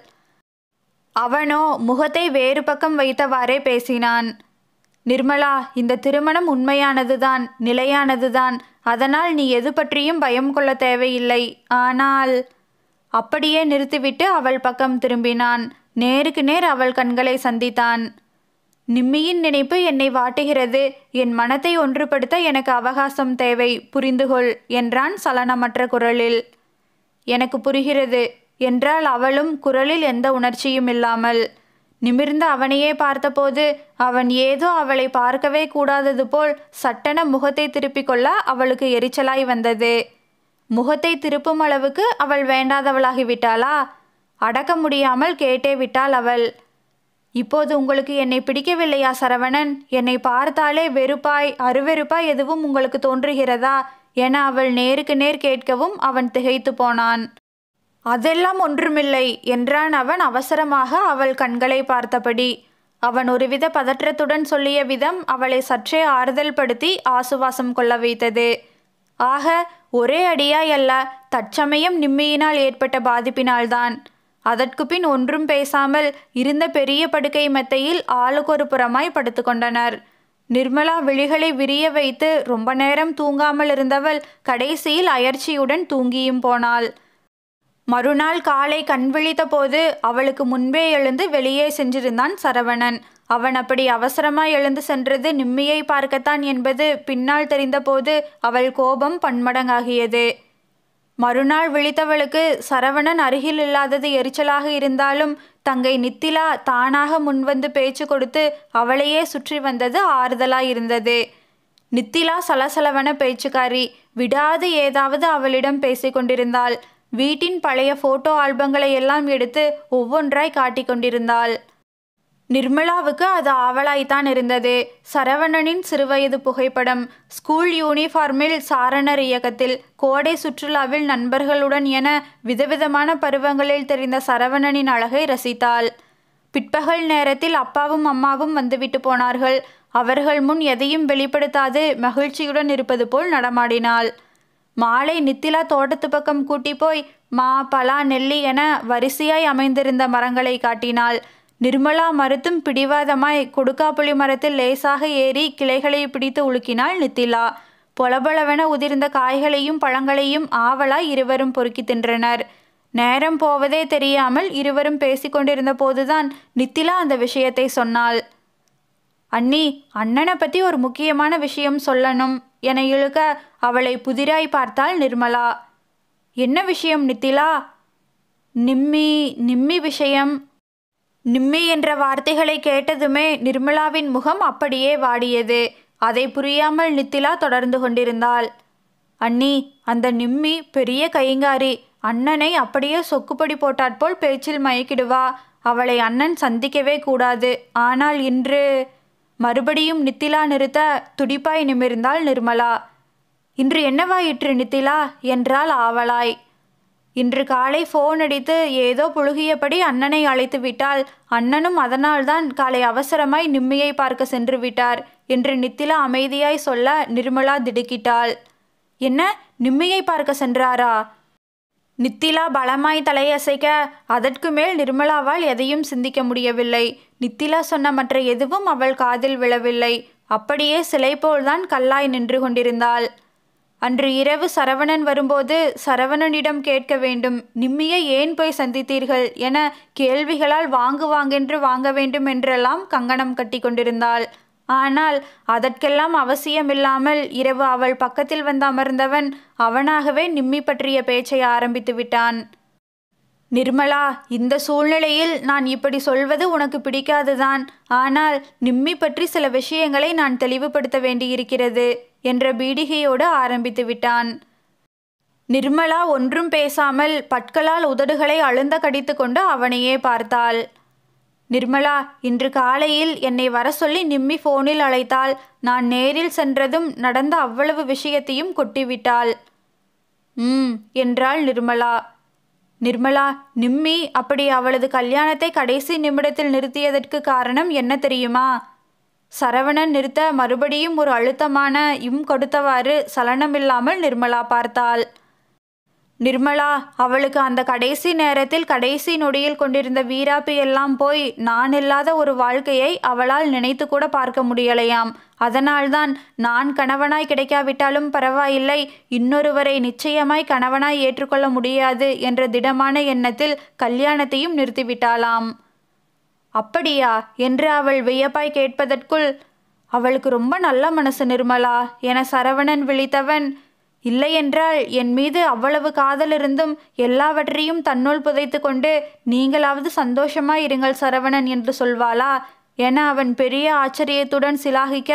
அவனோ முகத்தை வேறு பக்கம் வைத்தவாறே பேசினான். நிர்மலா, இந்த திருமணம் உண்மையானதுதான், நிலையானதுதான். அதனால் நீ எது பற்றியும் பயம் கொள்ள தேவையில்லை. ஆனால் அப்படியே நிறுத்திவிட்டு அவள் பக்கம் திரும்பினான். நேருக்கு நேர் அவள் கண்களை சந்தித்தான். நிம்மியின் நினைப்பு என்னை வாட்டுகிறது. என் மனத்தை ஒன்றுபடுத்த எனக்கு அவகாசம் தேவை, புரிந்துகொள் என்றான் சலனமற்ற குரலில். எனக்கு புரிகிறது என்றாள் அவளும் குரலில் எந்த உணர்ச்சியும் இல்லாமல். நிமிர்ந்த அவனையே பார்த்தபோது அவன் ஏதோ அவளை பார்க்கவே கூடாதது போல் சட்டென முகத்தை திருப்பிக் கொள்ள அவளுக்கு எரிச்சலாய் வந்தது. முகத்தை திருப்பும் அளவுக்கு அவள் வேண்டாதவளாகிவிட்டாளா? அடக்க முடியாமல் கேட்டே விட்டாள் அவள். இப்போது உங்களுக்கு என்னை பிடிக்கவில்லையா சரவணன்? என்னை பார்த்தாலே வெறுப்பாய் அருவெறுப்பாய் எதுவும் உங்களுக்கு தோன்றுகிறதா என அவள் நேருக்கு நேர் கேட்கவும் அவன் திகைத்து போனான். அதெல்லாம் ஒன்றுமில்லை என்றான் அவன் அவசரமாக அவள் கண்களை பார்த்தபடி. அவன் ஒருவித பதற்றத்துடன் சொல்லிய விதம் அவளை சற்றே ஆறுதல் படுத்தி ஆசுவாசம் கொள்ள வைத்தது. ஆக, ஒரே அடியாய் அல்ல, தற்சமயம் நிம்மியினால் ஏற்பட்ட பாதிப்பினால்தான். அதற்கு பின் ஒன்றும் பேசாமல் இருந்த பெரிய படுக்கை மெத்தையில் ஆளுக்கொரு புறமாய் படுத்து கொண்டனர். நிர்மலா விழிகளை விரிய வைத்து ரொம்ப நேரம் தூங்காமல் இருந்தவள் கடைசியில் அயர்ச்சியுடன் தூங்கியும் போனாள். மறுநாள் காலை கண் விழித்த போது அவளுக்கு முன்பே எழுந்து வெளியே சென்றிருந்தான் சரவணன். அவன் அப்படி அவசரமாய் எழுந்து சென்றது நிம்மியை பார்க்கத்தான் என்பது பின்னால் தெரிந்தபோது அவள் கோபம் பன்மடங்காகியது. மறுநாள் விழித்தவளுக்கு சரவணன் அருகில் இல்லாதது எரிச்சலாக இருந்தாலும் தங்கை நித்திலா தானாக முன்வந்து பேச்சு கொடுத்து அவளையே சுற்றி வந்தது ஆறுதலாயிருந்தது. நித்திலா சலசலவன பேச்சுக்காரி. விடாது ஏதாவது அவளிடம் பேசிக்கொண்டிருந்தாள். வீட்டின் பழைய போட்டோ ஆல்பங்களை எல்லாம் எடுத்து ஒவ்வொன்றாய் காட்டி கொண்டிருந்தாள். நிர்மலாவுக்கு அது ஆவலாய்த்தான் இருந்தது. சரவணனின் சிறுவயது புகைப்படம், ஸ்கூல் யூனிஃபார்மில் சாரணர் இயக்கத்தில், கோடை சுற்றுலாவில் நண்பர்களுடன் என விதவிதமான பருவங்களில் தெரிந்த சரவணனின் அழகை ரசித்தாள். பிற்பகல் நேரத்தில் அப்பாவும் அம்மாவும் வந்துவிட்டு போனார்கள். அவர்கள் முன் எதையும் வெளிப்படுத்தாது மகிழ்ச்சியுடன் இருப்பது போல் நடமாடினாள். மாலை நித்திலா தோட்டத்து பக்கம் கூட்டி போய் மா, பலா, நெல்லி என வரிசையாய் அமைந்திருந்த மரங்களை காட்டினாள். நிர்மலா மறுத்தும் பிடிவாதமாய் கொடுக்காப்புளி மரத்தில் லேசாக ஏறி கிளைகளை பிடித்து உலுக்கினாள் நித்திலா. பொலபொலவென உதிர்ந்த காய்களையும் பழங்களையும் ஆவலாய் இருவரும் பொறுக்கி தின்றனர். நேரம் போவதே தெரியாமல் இருவரும் பேசிக்கொண்டிருந்த போதுதான் நித்திலா அந்த விஷயத்தை சொன்னாள். அண்ணி, அண்ணனை பற்றி ஒரு முக்கியமான விஷயம் சொல்லணும் என இழுக்க அவளை புதிராய் பார்த்தாள் நிர்மலா. என்ன விஷயம் நித்திலா? நிம்மி நிம்மி விஷயம். நிம்மி என்ற வார்த்தைகளை கேட்டதுமே நிர்மலாவின் முகம் அப்படியே வாடியது. அதை புரியாமல் நித்திலா தொடர்ந்து கொண்டிருந்தாள். அண்ணி, அந்த நிம்மி பெரிய கைங்காரி. அண்ணனை அப்படியே சொக்குப்படி போட்டாற்போல் பேச்சில் மயக்கிடுவா. அவளை அண்ணன் சந்திக்கவே கூடாது. ஆனால் இன்று மறுபடியும் நித்திலா நிறுத்த துடிப்பாய் நிமிர்ந்தாள் நிர்மலா. இன்று என்னவாயிற்று நித்திலா என்றாள் ஆவலாய். இன்று காலை ஃபோன் அடித்து ஏதோ புழுகியபடி அண்ணனை அழைத்து விட்டாள். அண்ணனும் அதனால்தான் காலை அவசரமாய் நிம்மியை பார்க்க சென்று விட்டார் என்று நித்திலா அமைதியாய் சொல்ல நிர்மலா திடுக்கிட்டாள். என்ன, நிம்மியை பார்க்க சென்றாரா? நித்திலா பலமாய் தலையசைக்க அதற்கு மேல் நிர்மலாவால் எதையும் சிந்திக்க முடியவில்லை. நித்திலா சொன்ன மற்ற எதுவும் அவள் காதில் விழவில்லை. அப்படியே சிலை போல்தான் கல்லாய் நின்று கொண்டிருந்தாள். அன்று இரவு சரவணன் வரும்போது சரவணனிடம் கேட்க வேண்டும், நிம்மியை ஏன் போய் சந்தித்தீர்கள் என கேள்விகளால் வாங்கு வாங்கென்று வாங்க வேண்டும் என்றெல்லாம் கங்கணம் கட்டி கொண்டிருந்தாள். ஆனால் அதற்கெல்லாம் அவசியமில்லாமல் இரவு அவள் பக்கத்தில் வந்து அமர்ந்தவன் அவனாகவே நிம்மி பற்றிய பேச்சை ஆரம்பித்து விட்டான். நிர்மலா, இந்த சூழ்நிலையில் நான் இப்படி சொல்வது உனக்கு பிடிக்காதுதான். ஆனால் நிம்மி பற்றி சில விஷயங்களை நான் தெளிவுபடுத்த வேண்டியிருக்கிறது என்ற பீடிகையோடு ஆரம்பித்து விட்டான். நிர்மலா ஒன்றும் பேசாமல் பற்களால் உதடுகளை அழுந்த கடித்து கொண்டு அவனையே பார்த்தாள். நிர்மலா, இன்று காலையில் என்னை வர சொல்லி நிம்மி ஃபோனில் அழைத்தாள். நான் நேரில் சென்றதும் நடந்த அவ்வளவு விஷயத்தையும் கொட்டிவிட்டாள். ம் என்றாள் நிர்மலா. நிர்மலா, நிம்மி அப்படி அவளது கல்யாணத்தை கடைசி நிமிடத்தில் நிறுத்தியதற்கு காரணம் என்ன தெரியுமா? சரவணன் நிறுத்த மறுபடியும் ஒரு அழுத்தமான இம் கொடுத்தவாறு சலனமில்லாமல் நிர்மலா பார்த்தாள். நிர்மலா, அவளுக்கு அந்த கடைசி நேரத்தில் கடைசி நொடியில் கொண்டிருந்த வீராப்பு எல்லாம் போய் நான் இல்லாத ஒரு வாழ்க்கையை அவளால் நினைத்து கூட பார்க்க முடியலையாம். அதனால்தான் நான் கணவனாய் கிடைக்காவிட்டாலும் பரவாயில்லை, இன்னொருவரை நிச்சயமாய் கணவனாய் ஏற்றுக்கொள்ள முடியாது என்ற திடமான எண்ணத்தில் கல்யாணத்தையும் நிறுத்திவிட்டாளாம். அப்படியா என்று அவள் வியப்பாய் கேட்பதற்குள், அவளுக்கு ரொம்ப நல்ல மனசு நிர்மலா என சரவணன் விழித்தவன், இல்லையென்றால் என் மீது அவ்வளவு காதல் இருந்தும் எல்லாவற்றையும் தன்னுள் புதைத்து கொண்டு நீங்களாவது சந்தோஷமாய் இருங்கள் சரவணன் என்று சொல்வாளா என அவன் பெரிய ஆச்சரியத்துடன் சிலாகிக்க,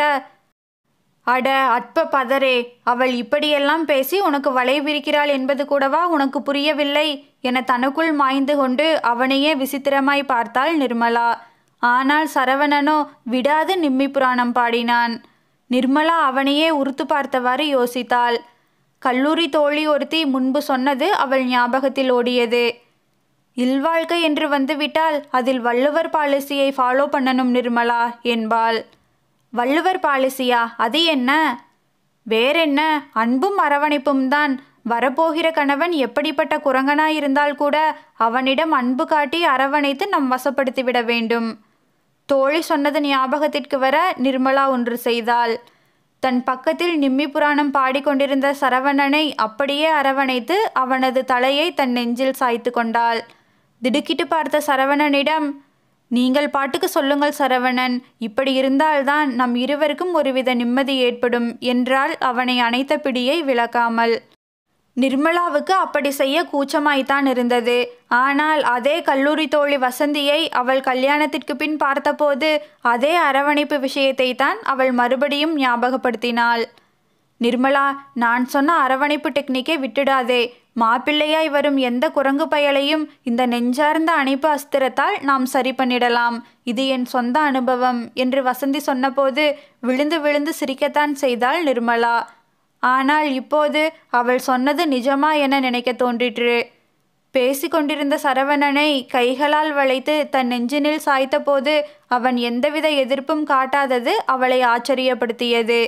அட அற்ப பதரே, அவள் இப்படியெல்லாம் பேசி உனக்கு வலை விரிக்கிறாள் என்பது கூடவா உனக்கு புரியவில்லை என தனக்குள் மாய்ந்து கொண்டு அவனையே விசித்திரமாய் பார்த்தாள் நிர்மலா. ஆனால் சரவணனோ விடாது நிம்மி புராணம் பாடினான். நிர்மலா அவனையே உறுத்து பார்த்தவாறு யோசித்தாள். கல்லூரி தோழி ஒருத்தி முன்பு சொன்னது அவள் ஞாபகத்தில் ஓடியது. இல்வாழ்க்கை என்று வந்துவிட்டால் அதில் வள்ளுவர் பாலிசியை ஃபாலோ பண்ணணும் நிர்மலா என்பாள். வள்ளுவர் பாலிசியா? அது என்ன? வேறென்ன, அன்பும் அரவணைப்பும் தான். வரப்போகிற கணவன் எப்படிப்பட்ட குரங்கனாயிருந்தால் கூட அவனிடம் அன்பு காட்டி அரவணைத்து நம் வசப்படுத்திவிட வேண்டும். தோழி சொன்னது ஞாபகத்திற்கு வர நிர்மலா ஒன்று செய்தாள். தன் பக்கத்தில் நிம்மி புராணம் பாடிக்கொண்டிருந்த சரவணனை அப்படியே அரவணைத்து அவனது தலையை தன் நெஞ்சில் சாய்த்து கொண்டாள். திடுக்கிட்டு பார்த்த சரவணனிடம், நீங்கள் பாட்டுக்கு சொல்லுங்கள் சரவணன், இப்படி இருந்தால்தான் நம் இருவருக்கும் ஒருவித நிம்மதி ஏற்படும் என்றால் அவனை அணைத்த பிடியை விலக்காமல். நிர்மலாவுக்கு அப்படி செய்ய கூச்சமாய்த்தான் இருந்தது. ஆனால் அதே கல்லூரி தோழி வசந்தியை அவள் கல்யாணத்திற்கு பின் பார்த்தபோது அதே அரவணைப்பு விஷயத்தை தான் அவள் மறுபடியும் ஞாபகப்படுத்தினாள். நிர்மலா, நான் சொன்ன அரவணைப்பு டெக்னிக்கை விட்டுடாதே. மாப்பிள்ளையாய் வரும் எந்த குரங்கு பயலையும் இந்த நெஞ்சார்ந்த அணைப்பு அஸ்திரத்தால் நாம் சரி பண்ணிடலாம். இது என் சொந்த அனுபவம் என்று வசந்தி சொன்னபோது விழுந்து விழுந்து சிரிக்கத்தான் செய்தாள் நிர்மலா. ஆனால் இப்போது அவள் சொன்னது நிஜமா என நினைக்க தோன்றிற்று. பேசிக்கொண்டிருந்த சரவணனை கைகளால் வளைத்து தன் நெஞ்சினில் சாய்த்த போது அவன் எந்தவித எதிர்ப்பும் காட்டாதது அவளை ஆச்சரியப்படுத்தியது.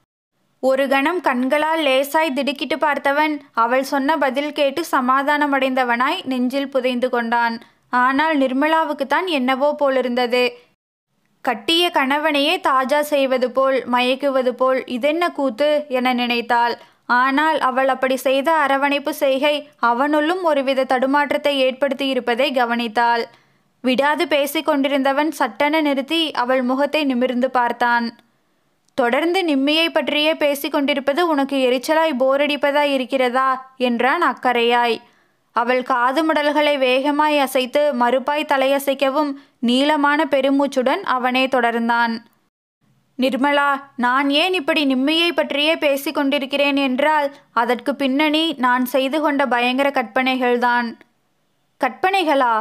ஒரு கணம் கண்களால் லேசாய் திடுக்கிட்டு பார்த்தவன் அவள் சொன்ன பதில் கேட்டு சமாதானமடைந்தவனாய் நெஞ்சில் புதைந்து கொண்டான். ஆனால் நிர்மலாவுக்குத்தான் என்னவோ போலிருந்தது. கட்டிய கணவனையே தாஜா செய்வது போல், மயக்குவது போல் இதென்ன கூத்து என நினைத்தாள். ஆனால் அவள் அப்படி செய்த அரவணைப்பு செய்கை அவனுள்ளும் ஒருவித தடுமாற்றத்தை ஏற்படுத்தி இருப்பதை கவனித்தாள். விடாது பேசிக்கொண்டிருந்தவன் சட்டென நிறுத்தி அவள் முகத்தை நிமிர்ந்து பார்த்தான். தொடர்ந்து நிம்மியை பற்றியே பேசிக்கொண்டிருப்பது உனக்கு எரிச்சலாய் போரடிப்பதாய் இருக்கிறதா என்றான் அக்கறையாய். அவள் காது முடல்களை வேகமாய் அசைத்து மறுப்பாய் தலையசைக்கவும் நீளமான பெருமூச்சுடன் அவனே தொடர்ந்தான். நிர்மலா, நான் ஏன் இப்படி நிம்மியை பற்றியே பேசி கொண்டிருக்கிறேன் என்றால் அதற்கு பின்னணி நான் செய்து கொண்ட பயங்கர கற்பனைகள்தான். கற்பனைகளா?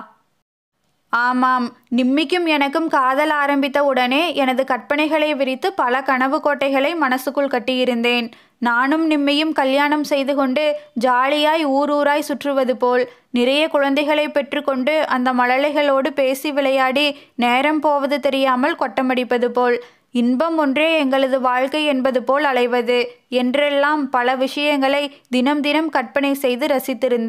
ஆமாம். நிம்மிக்கும் எனக்கும் காதல் ஆரம்பித்த உடனே எனது கற்பனைகளை விரித்து பல கனவு கோட்டைகளை மனசுக்குள் கட்டியிருந்தேன். நானும் நிம்மியும் கல்யாணம் செய்து கொண்டு ஜாலியாய் ஊர் ஊராய் சுற்றுவது போல், நிறைய குழந்தைகளை பெற்றுக்கொண்டு அந்த மழலைகளோடு பேசி விளையாடி நேரம் போவது தெரியாமல் கொட்டமடிப்பது போல், இன்பம் ஒன்றே எங்களது வாழ்க்கை என்பது போல் அலைவது என்றெல்லாம் பல விஷயங்களை தினம் தினம் கற்பனை செய்து ரசித்திருந்தேன்.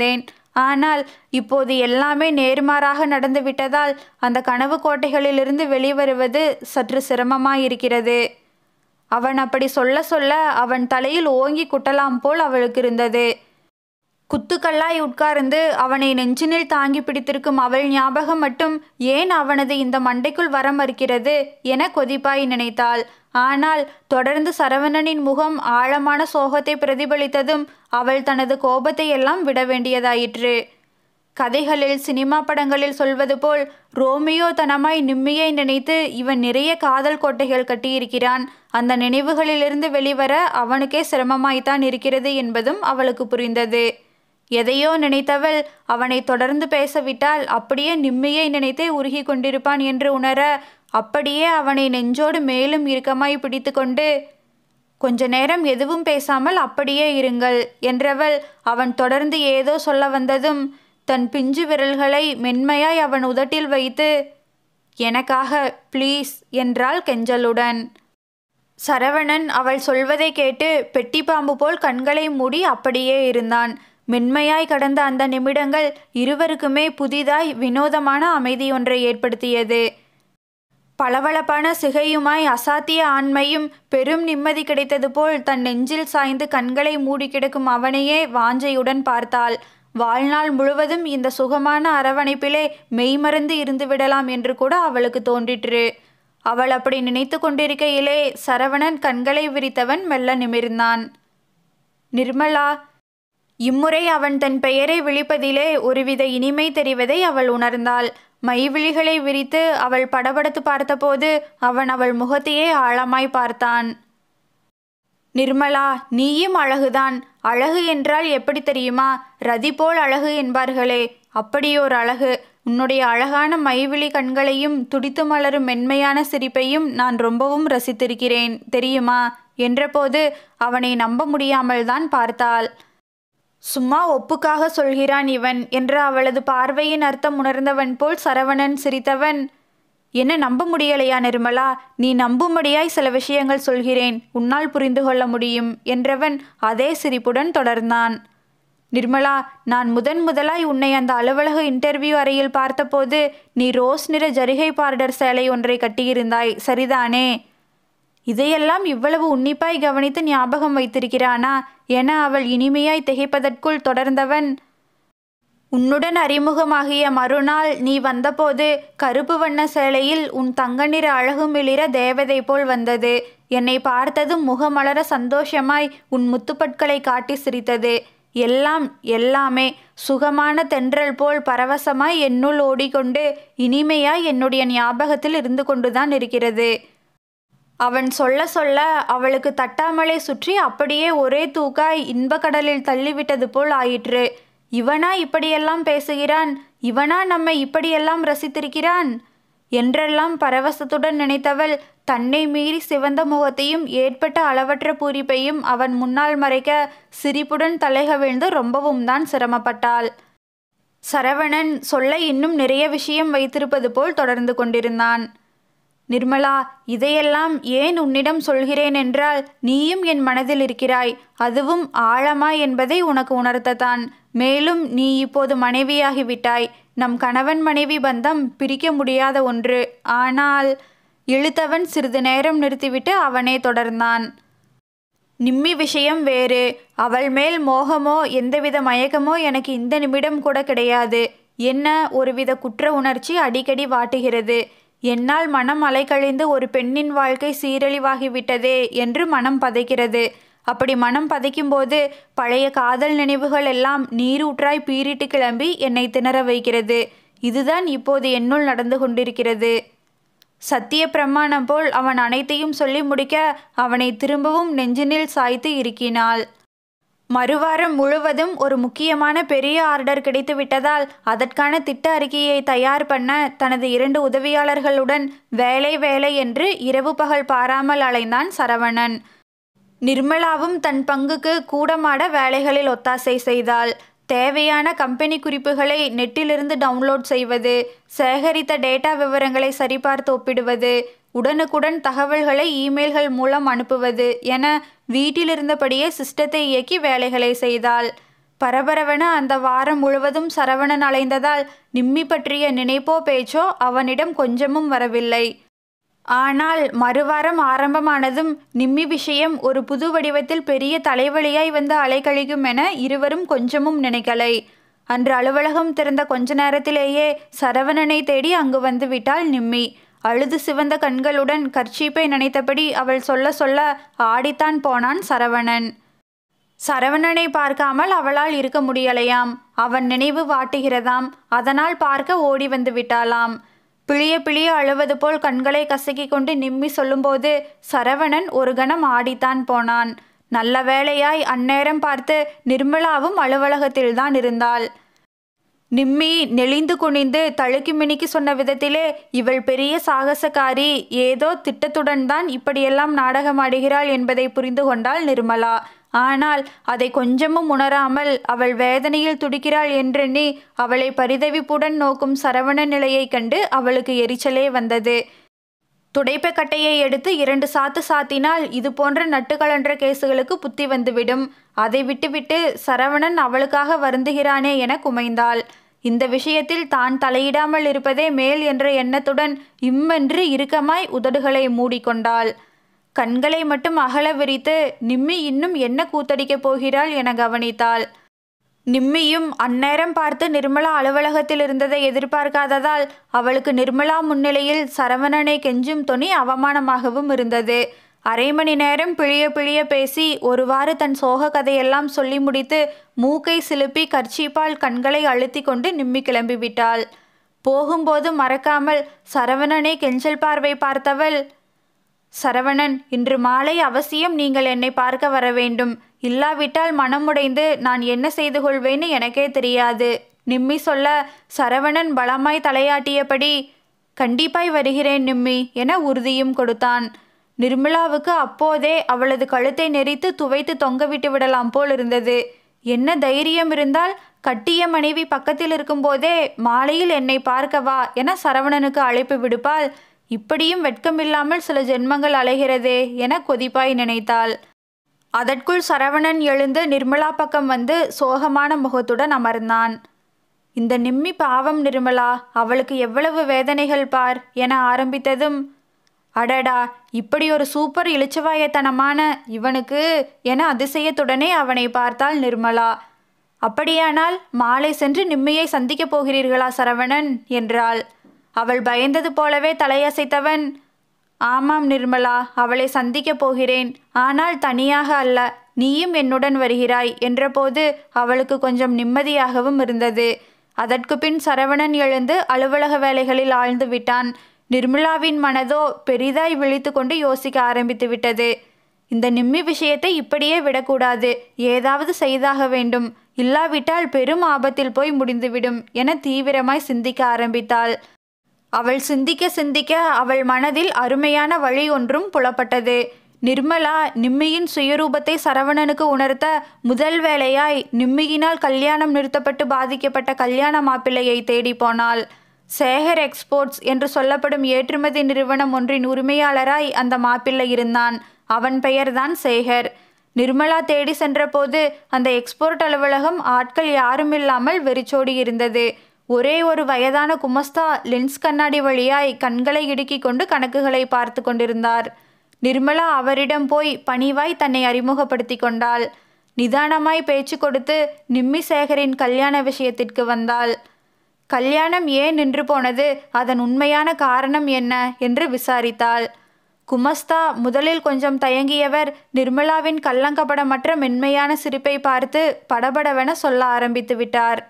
ஆனால் இப்போது எல்லாமே நேர்மாறாக நடந்துவிட்டதால் அந்த கனவு கோட்டைகளிலிருந்து வெளிவருவது சற்று சிரமமாயிருக்கிறது. அவன் அப்படி சொல்ல சொல்ல அவன் தலையில் ஓங்கி குட்டலாம் போல் அவளுக்கு இருந்தது. குத்துக்கல்லாய் உட்கார்ந்து அவனை நெஞ்சினில் தாங்கி பிடித்திருக்கும் அவள் ஞாபகம் மட்டும் ஏன் அவனது இந்த மண்டைக்குள் வர மறுக்கிறது என கொதிப்பாய் நினைத்தாள். ஆனால் தொடர்ந்து சரவணனின் முகம் ஆழமான சோகத்தை பிரதிபலித்ததும் அவள் தனது கோபத்தை எல்லாம் விட வேண்டியதாயிற்று. கதைகளில் சினிமா படங்களில் சொல்வது போல் ரோமியோ தனமாய் நிம்மியை நினைத்து இவன் நிறைய காதல் கோட்டைகள் கட்டியிருக்கிறான். அந்த நினைவுகளிலிருந்து வெளிவர அவனுக்கே சிரமமாய்த்தான் இருக்கிறது என்பதும் அவளுக்கு புரிந்தது. எதையோ நினைத்தவள் அவனை தொடர்ந்து பேசவிட்டால் அப்படியே நிம்மியை நினைத்தே உருகி கொண்டிருப்பான் என்று உணர அப்படியே அவனை நெஞ்சோடு மேலும் இறுக்கமாய் பிடித்து கொண்டு, கொஞ்ச நேரம் எதுவும் பேசாமல் அப்படியே இருங்கள் என்றவள் அவன் தொடர்ந்து ஏதோ சொல்ல வந்ததும் தன் பிஞ்சு விரல்களை மென்மையாய் அவன் உதட்டில் வைத்து, எனக்காக ப்ளீஸ் என்றாள் கெஞ்சலுடன். சரவணன் அவள் சொல்வதை கேட்டு பெட்டி பாம்பு போல் கண்களை மூடி அப்படியே இருந்தான். மென்மையாய் கடந்த அந்த நிமிடங்கள் இருவருக்குமே புதிதாய் வினோதமான அமைதியொன்றை ஏற்படுத்தியது. பளபளப்பான சிகையுமாய் அசாத்திய ஆண்மையும் பெரும் நிம்மதி கிடைத்தது போல் தன் நெஞ்சில் சாய்ந்து கண்களை மூடி கிடக்கும் அவனையே வாஞ்சையுடன் பார்த்தாள். வாழ்நாள் முழுவதும் இந்த சுகமான அரவணைப்பிலே மெய்மறந்து இருந்து விடலாம் என்று கூட அவளுக்கு தோன்றிற்று. அவள் அப்படி நினைத்து கொண்டிருக்கையிலே சரவணன் கண்களை விரித்தவன் மெல்ல நிமிர்ந்தான். நிர்மலா. இம்முறை அவன் தன் பெயரை விழிப்பதிலே ஒருவித இனிமை தெரிவதை அவள் உணர்ந்தாள். மைவிழிகளை விரித்து அவள் படபடத்து பார்த்தபோது அவன் அவள் முகத்தையே ஆழமாய் பார்த்தான். நிர்மலா, நீயும் அழகுதான். அழகு என்றால் எப்படி தெரியுமா? ரதி போல் அழகு என்பார்களே, அப்படியோர் அழகு. உன்னுடைய அழகான மைவிழி கண்களையும் துடித்து மலரும் மென்மையான சிரிப்பையும் நான் ரொம்பவும் ரசித்திருக்கிறேன் தெரியுமா என்றபோது அவனை நம்ப முடியாமல் தான் பார்த்தாள். சும்மா ஒப்புக்காக சொல்கிறான் இவன் என்ற அவளது பார்வையின் அர்த்தம் உணர்ந்தவன் போல் சரவணன் சிரித்தவன், என்ன நம்ப முடியலையா நிர்மலா? நீ நம்பும்படியாய் சில விஷயங்கள் சொல்கிறேன், உன்னால் புரிந்து கொள்ள முடியும் என்றவன் அதே சிரிப்புடன் தொடர்ந்தான். நிர்மலா, நான் முதன் முதலாய் உன்னை அந்த அலுவலக இன்டர்வியூ அறையில் பார்த்தபோது நீ ரோஸ் நிற ஜரிகை பார்டர் சேலை ஒன்றை கட்டியிருந்தாய், சரிதானே? இதையெல்லாம் இவ்வளவு உன்னிப்பாய் கவனித்து ஞாபகம் வைத்திருக்கிறானா என அவள் இனிமையாய் திகைப்பதற்குள் தொடர்ந்தவன், உன்னுடன் அறிமுகமாகிய மறுநாள் நீ வந்தபோது கருப்பு வண்ண சேலையில் உன் தங்க நிற அழகு மிளிர தேவதை போல் வந்தது. என்னை பார்த்ததும் முகமலர சந்தோஷமாய் உன் முத்துப்பற்களை காட்டி சிரித்தது. எல்லாம் எல்லாமே சுகமான தென்றல் போல் பரவசமாய் என்னுள் ஓடிக்கொண்டு இனிமையாய் என்னுடைய ஞாபகத்தில் இருந்து கொண்டுதான் இருக்கிறது. அவன் சொல்ல சொல்ல அவளுக்கு தட்டாமலே சுற்றி அப்படியே ஒரே தூக்காய் இன்பக்கடலில் தள்ளிவிட்டது போல் ஆயிற்று. இவனா இப்படியெல்லாம் பேசுகிறான்? இவனா நம்மை இப்படியெல்லாம் ரசித்திருக்கிறான் என்றெல்லாம் பரவசத்துடன் நினைத்தவள் தன்னை மீறி சிவந்த முகத்தையும் ஏற்பட்ட அளவற்ற பூரிப்பையும் அவன் முன்னால் மறைக்க சிரிப்புடன் தலைகவிழ்ந்து ரொம்பவும் தான் சிரமப்பட்டாள். சரவணன் சொல்ல இன்னும் நிறைய விஷயம் வைத்திருப்பது போல் தொடர்ந்து கொண்டிருந்தான். நிர்மலா, இதையெல்லாம் ஏன் உன்னிடம் சொல்கிறேன் என்றால் நீயும் என் மனதில் இருக்கிறாய், அதுவும் ஆழமாய் என்பதை உனக்கு உணர்த்தத்தான். மேலும் நீ இப்போது மனைவியாகிவிட்டாய். நம் கணவன் மனைவி பந்தம் பிரிக்க முடியாத ஒன்று. ஆனால் இழுத்தவன் சிறிது நேரம் நிறுத்திவிட்டு அவனே தொடர்ந்தான். நிம்மி விஷயம் வேறு. அவள் மேல் மோகமோ எந்தவித மயக்கமோ எனக்கு இந்த நிமிடம் கூட கிடையாது. என்ன ஒருவித குற்ற உணர்ச்சி அடிக்கடி வாட்டுகிறது. என்னால் மனம் அலைக்கழிந்து ஒரு பெண்ணின் வாழ்க்கை சீரழிவாகிவிட்டதே என்று மனம் பதைக்கிறது. அப்படி மனம் பதைக்கும்போது பழைய காதல் நினைவுகள் எல்லாம் நீரூற்றாய் பீரிட்டு கிளம்பி என்னை திணற வைக்கிறது. இதுதான் இப்போது என்னுள் நடந்து கொண்டிருக்கிறது. சத்திய பிரமாணம் போல் அவன் அனைத்தையும் சொல்லி முடிக்க அவனை திரும்பவும் நெஞ்சினில் சாய்த்து இருக்கினாள். மறுவாரம் முழுவதும் ஒரு முக்கியமான பெரிய ஆர்டர் கிடைத்து விட்டதால் அதற்கான திட்ட அறிக்கையை தயார் பண்ண தனது இரண்டு உதவியாளர்களுடன் வேலை வேலை என்று இரவு பகல் பாராமல் அலைந்தான் சரவணன். நிர்மலாவும் தன் பங்குக்கு கூடமாட வேலைகளில் ஒத்தாசை செய்தாள். தேவையான கம்பெனி குறிப்புகளை நெட்டிலிருந்து டவுன்லோட் செய்வது, சேகரித்த டேட்டா விவரங்களை சரிபார்த்து ஒப்பிடுவது, உடனுக்குடன் தகவல்களை இமெயில்கள் மூலம் அனுப்புவது என வீட்டிலிருந்தபடியே சிஸ்டத்தை இயக்கி வேலைகளை செய்தாள். பரபரவென அந்த வாரம் முழுவதும் சரவணன் அலைந்ததால் நிம்மி பற்றிய நினைப்போ பேச்சோ அவனிடம் கொஞ்சமும் வரவில்லை. ஆனால் மறுவாரம் ஆரம்பமானதும் நிம்மி விஷயம் ஒரு புது வடிவத்தில் பெரிய தலைவலியாய் வந்து அலைக்கழிக்கும் என இருவரும் கொஞ்சமும் நினைக்கலை. அன்று அலுவலகம் திறந்த கொஞ்ச நேரத்திலேயே சரவணனை தேடி அங்கு வந்து விட்டாள் நிம்மி. அழுது சிவந்த கண்களுடன் கர்ச்சீப்பை நினைத்தபடி அவள் சொல்ல சொல்ல ஆடித்தான் போனான் சரவணன். சரவணனை பார்க்காமல் அவளால் இருக்க முடியலையாம். அவன் நினைவு வாட்டுகிறதாம். அதனால் பார்க்க ஓடி வந்து விட்டாளாம். பிழிய பிழிய அழுவது போல் கண்களை கசக்கி கொண்டு நிம்மி சொல்லும்போது சரவணன் ஒரு கணம் ஆடித்தான் போனான். நல்ல வேளையாய் அந்நேரம் பார்த்து நிர்மலாவும் அலுவலகத்தில்தான் இருந்தாள். நிம்மி நெளிந்து குனிந்து தழுக்கி மினிக்கி சொன்ன விதத்திலே இவள் பெரிய சாகசக்காரி, ஏதோ திட்டத்துடன் தான் இப்படியெல்லாம் நாடகமாடுகிறாள் என்பதை புரிந்து கொண்டாள் நிர்மலா. ஆனால் அதை கொஞ்சமும் உணராமல் அவள் வேதனையில் துடிக்கிறாள் என்றெண்ணி அவளை பரிதவிப்புடன் நோக்கும் சரவண நிலையை கண்டு அவளுக்கு எரிச்சலே வந்தது. துடைப்ப கட்டையை எடுத்து இரண்டு சாத்து சாத்தினால் இது போன்ற நட்டுக்கலன்ற கேசுகளுக்கு புத்தி வந்துவிடும். அதை விட்டுவிட்டு சரவணன் அவளுக்காக வருந்துகிறானே என குமைந்தாள். இந்த விஷயத்தில் தான் தலையிடாமல் இருப்பதே மேல் என்ற எண்ணத்துடன் இம்மென்று இறுக்கமாய் உதடுகளை மூடிக்கொண்டாள். கண்களை மட்டும் அகல விரித்து நிம்மி இன்னும் என்ன கூத்தடிக்கப் போகிறாள் என கவனித்தாள். நிம்மியும் அந்நேரம் பார்த்து நிர்மலா அலுவலகத்தில் இருந்ததை எதிர்பார்க்காததால் அவளுக்கு நிர்மலா முன்னிலையில் சரவணனை கெஞ்சும் தொனி அவமானமாகவும் இருந்தது. அரை மணி நேரம் பிழிய பிழிய பேசி ஒருவாறு தன் சோக கதையெல்லாம் சொல்லி முடித்து மூக்கை சிலுப்பி கர்ச்சீப்பால் கண்களை அழுத்தி கொண்டு நிம்மி கிளம்பிவிட்டாள். போகும்போது மறக்காமல் சரவணனை கெஞ்சல் பார்வை பார்த்தவள், சரவணன், இன்று மாலை அவசியம் நீங்கள் என்னை பார்க்க வர வேண்டும். இல்லாவிட்டால் மனமுடைந்து நான் என்ன செய்து கொள்வேன்னு எனக்கே தெரியாது. நிம்மி சொல்ல சரவணன் பலமாய் தலையாட்டியபடி கண்டிப்பாய் வருகிறேன் நிம்மி என உறுதியும் கொடுத்தான். நிர்மலாவுக்கு அப்போதே அவளது கழுத்தை நெரித்து துவைத்து தொங்கவிட்டு விடலாம் போல் இருந்தது. என்ன தைரியம் இருந்தால் கட்டிய மனைவி பக்கத்தில் இருக்கும்போதே மாலையில் என்னை பார்க்கவா என சரவணனுக்கு அழைப்பு விடுப்பாள். இப்படியும் வெட்கமில்லாமல் சில ஜென்மங்கள் அலைகிறதே என கொதிப்பாய் நினைத்தாள். அதற்குள் சரவணன் எழுந்து நிர்மலா பக்கம் வந்து சோகமான முகத்துடன் அமர்ந்தான். இந்த நிம்மி பாவம் நிர்மலா, அவளுக்கு எவ்வளவு வேதனைகள் பார் என ஆரம்பித்ததும், அடடா, இப்படி ஒரு சூப்பர் இளிச்சவாயத்தனமான இவனுக்கு என அதிசயத்துடனே அவனை பார்த்தாள் நிர்மலா. அப்படியானால் மாலை சென்று நிம்மியை சந்திக்கப் போகிறீர்களா சரவணன் என்றாள். அவள் பயந்தது போலவே தலையசைத்தவன், ஆமாம் நிர்மலா, அவளை சந்திக்கப் போகிறேன். ஆனால் தனியாக அல்ல, நீயும் என்னுடன் வருகிறாய் என்றபோது அவளுக்கு கொஞ்சம் நிம்மதியாகவும் இருந்தது. அதற்கு பின் சரவணன் எழுந்து அலுவலக வேலைகளில் ஆழ்ந்து விட்டான். நிர்மலாவின் மனதோ பெரிதாய் விழித்து கொண்டு யோசிக்க ஆரம்பித்து விட்டது. இந்த நிம்மி விஷயத்தை இப்படியே விடக்கூடாது, ஏதாவது செய்தாக வேண்டும், இல்லாவிட்டால் பெரும் ஆபத்தில் போய் முடிந்துவிடும் என தீவிரமாய் சிந்திக்க ஆரம்பித்தாள். அவள் சிந்திக்க சிந்திக்க அவள் மனதில் அருமையான வழி ஒன்றும் புலப்பட்டது. நிர்மலா நிம்மியின் சுயரூபத்தை சரவணனுக்கு உணர்த்த முதல் வேளையாய் நிம்மியினால் கல்யாணம் நிறுத்தப்பட்டு பாதிக்கப்பட்ட கல்யாண மாப்பிள்ளையை தேடி போனாள். சேகர் எக்ஸ்போர்ட்ஸ் என்று சொல்லப்படும் ஏற்றுமதி நிறுவனம் ஒன்றின் உரிமையாளராய் அந்த மாப்பிள்ளை இருந்தான். அவன் பெயர்தான் சேகர். நிர்மலா தேடி சென்றபோது அந்த எக்ஸ்போர்ட் அலுவலகம் ஆட்கள் யாரும் இல்லாமல் வெறிச்சோடி இருந்தது. ஒரே ஒரு வயதான குமஸ்தா லென்ஸ் கண்ணாடி வழியாய் கண்களை இடுக்கிக் கொண்டு கணக்குகளை பார்த்து கொண்டிருந்தார். நிர்மலா அவரிடம் போய் பணிவாய் தன்னை அறிமுகப்படுத்தி கொண்டாள். நிதானமாய் பேச்சு கொடுத்து நிம்மி சேகரின் கல்யாண விஷயத்திற்கு வந்தாள். கல்யாணம் ஏன் நின்று போனது, அதன் உண்மையான காரணம் என்ன என்று விசாரித்தாள். குமஸ்தா முதலில் கொஞ்சம் தயங்கியவர் நிர்மலாவின் கள்ளங்கபடமற்ற மென்மையான சிரிப்பை பார்த்து படபடவென சொல்ல ஆரம்பித்து விட்டார்.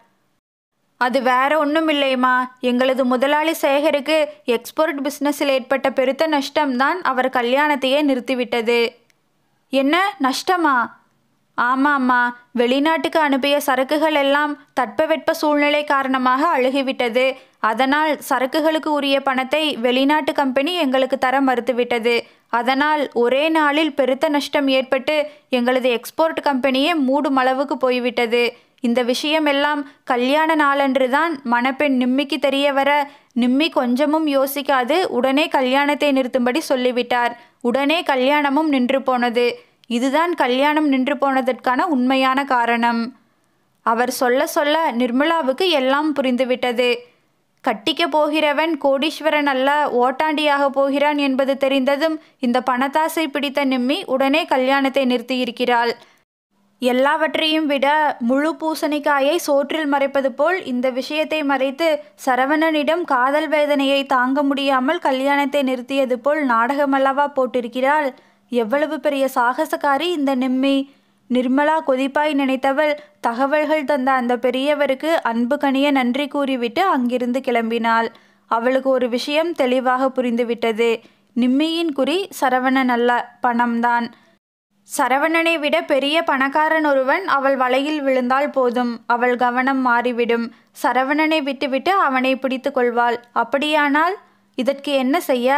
அது வேற ஒன்றும் இல்லைம்மா, எங்களது முதலாளி சேகருக்கு எக்ஸ்போர்ட் பிஸ்னஸில் ஏற்பட்ட பெருத்த நஷ்டம்தான் அவர் கல்யாணத்தையே நிறுத்திவிட்டது. என்ன நஷ்டமா? ஆமாம்மா, வெளிநாட்டுக்கு அனுப்பிய சரக்குகள் எல்லாம் தட்பவெட்ப சூழ்நிலை காரணமாக அழுகிவிட்டது. அதனால் சரக்குகளுக்கு உரிய பணத்தை வெளிநாட்டு கம்பெனி எங்களுக்கு தர மறுத்துவிட்டது. அதனால் ஒரே நாளில் பெருத்த நஷ்டம் ஏற்பட்டு எங்களது எக்ஸ்போர்ட் கம்பெனியே மூடும் அளவுக்கு போய்விட்டது. இந்த விஷயமெல்லாம் கல்யாண நாளன்றுதான் மணப்பெண் நிம்மிக்கு தெரிய வர நிம்மி கொஞ்சமும் யோசிக்காது உடனே கல்யாணத்தை நிறுத்தும்படி சொல்லிவிட்டார். உடனே கல்யாணமும் நின்று போனது. இதுதான் கல்யாணம் நின்று போனதற்கான உண்மையான காரணம். அவர் சொல்ல சொல்ல நிர்மலாவுக்கு எல்லாம் புரிந்துவிட்டது. கட்டிக்க போகிறவன் கோடீஸ்வரன் அல்ல, ஓட்டாண்டியாக போகிறான் என்பது தெரிந்ததும் இந்த பணத்தாசை பிடித்த நிம்மி உடனே கல்யாணத்தை நிறுத்தியிருக்கிறாள். எல்லாவற்றையும் விட முழு பூசணிக்காயை சோற்றில் மறைப்பது போல் இந்த விஷயத்தை மறைத்து சரவணனிடம் காதல் வேதனையை தாங்க முடியாமல் கல்யாணத்தை நிறுத்தியது போல் நாடகமல்லவா போட்டிருக்கிறாள். எவ்வளவு பெரிய சாகசக்காரி இந்த நிம்மி! நிர்மலா கொதிப்பாய் நினைத்தவள் தகவல்கள் தந்த அந்த பெரியவருக்கு அன்பு கனிய நன்றி கூறிவிட்டு அங்கிருந்து கிளம்பினாள். அவளுக்கு ஒரு விஷயம் தெளிவாக புரிந்துவிட்டது. நிம்மியின் குறி சரவணன் அல்ல, பணம்தான். சரவணனை விட பெரிய பணக்காரன் ஒருவன் அவள் வலையில் விழுந்தால் போதும், அவள் கவனம் மாறிவிடும். சரவணனை விட்டுவிட்டு அவனை பிடித்து கொள்வாள். அப்படியானால் இதற்கு என்ன செய்ய?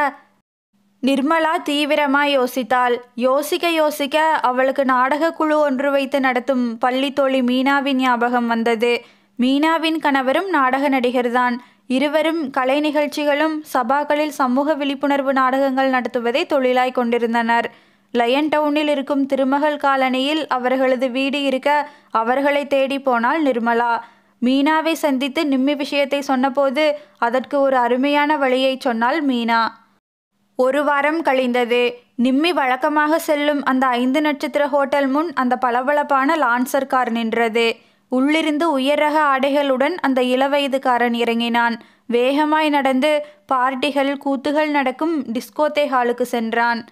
நிர்மலா தீவிரமாய் யோசித்தாள். யோசிக்க யோசிக்க அவளுக்கு நாடக குழு ஒன்று வைத்து நடத்தும் பள்ளி தோழி மீனாவின் ஞாபகம் வந்தது. மீனாவின் கணவரும் நாடக நடிகர்தான். இருவரும் கலை நிகழ்ச்சிகளும் சபாக்களில் சமூக விழிப்புணர்வு நாடகங்கள் நடத்துவதை தொழிலாய் கொண்டிருந்தனர். லயன் டவுனில் இருக்கும் திருமகள் காலனியில் அவர்களது வீடு இருக்க அவர்களை தேடி போனாள் நிர்மலா. மீனாவை சந்தித்து நிம்மி விஷயத்தை சொன்னபோது அதற்கு ஒரு அருமையான வழியை சொன்னாள் மீனா. ஒரு வாரம் கழிந்தது. நிம்மி வழக்கமாக செல்லும் அந்த ஐந்து நட்சத்திர ஹோட்டல் முன் அந்த பளபளப்பான லான்சர் கார் நின்றது. உள்ளிருந்து உயர் ரக ஆடைகளுடன் அந்த இளவயதுக்காரன் இறங்கினான். வேகமாய் நடந்து பார்ட்டிகள் கூத்துகள் நடக்கும் டிஸ்கோத்தே ஹாலுக்கு சென்றான்.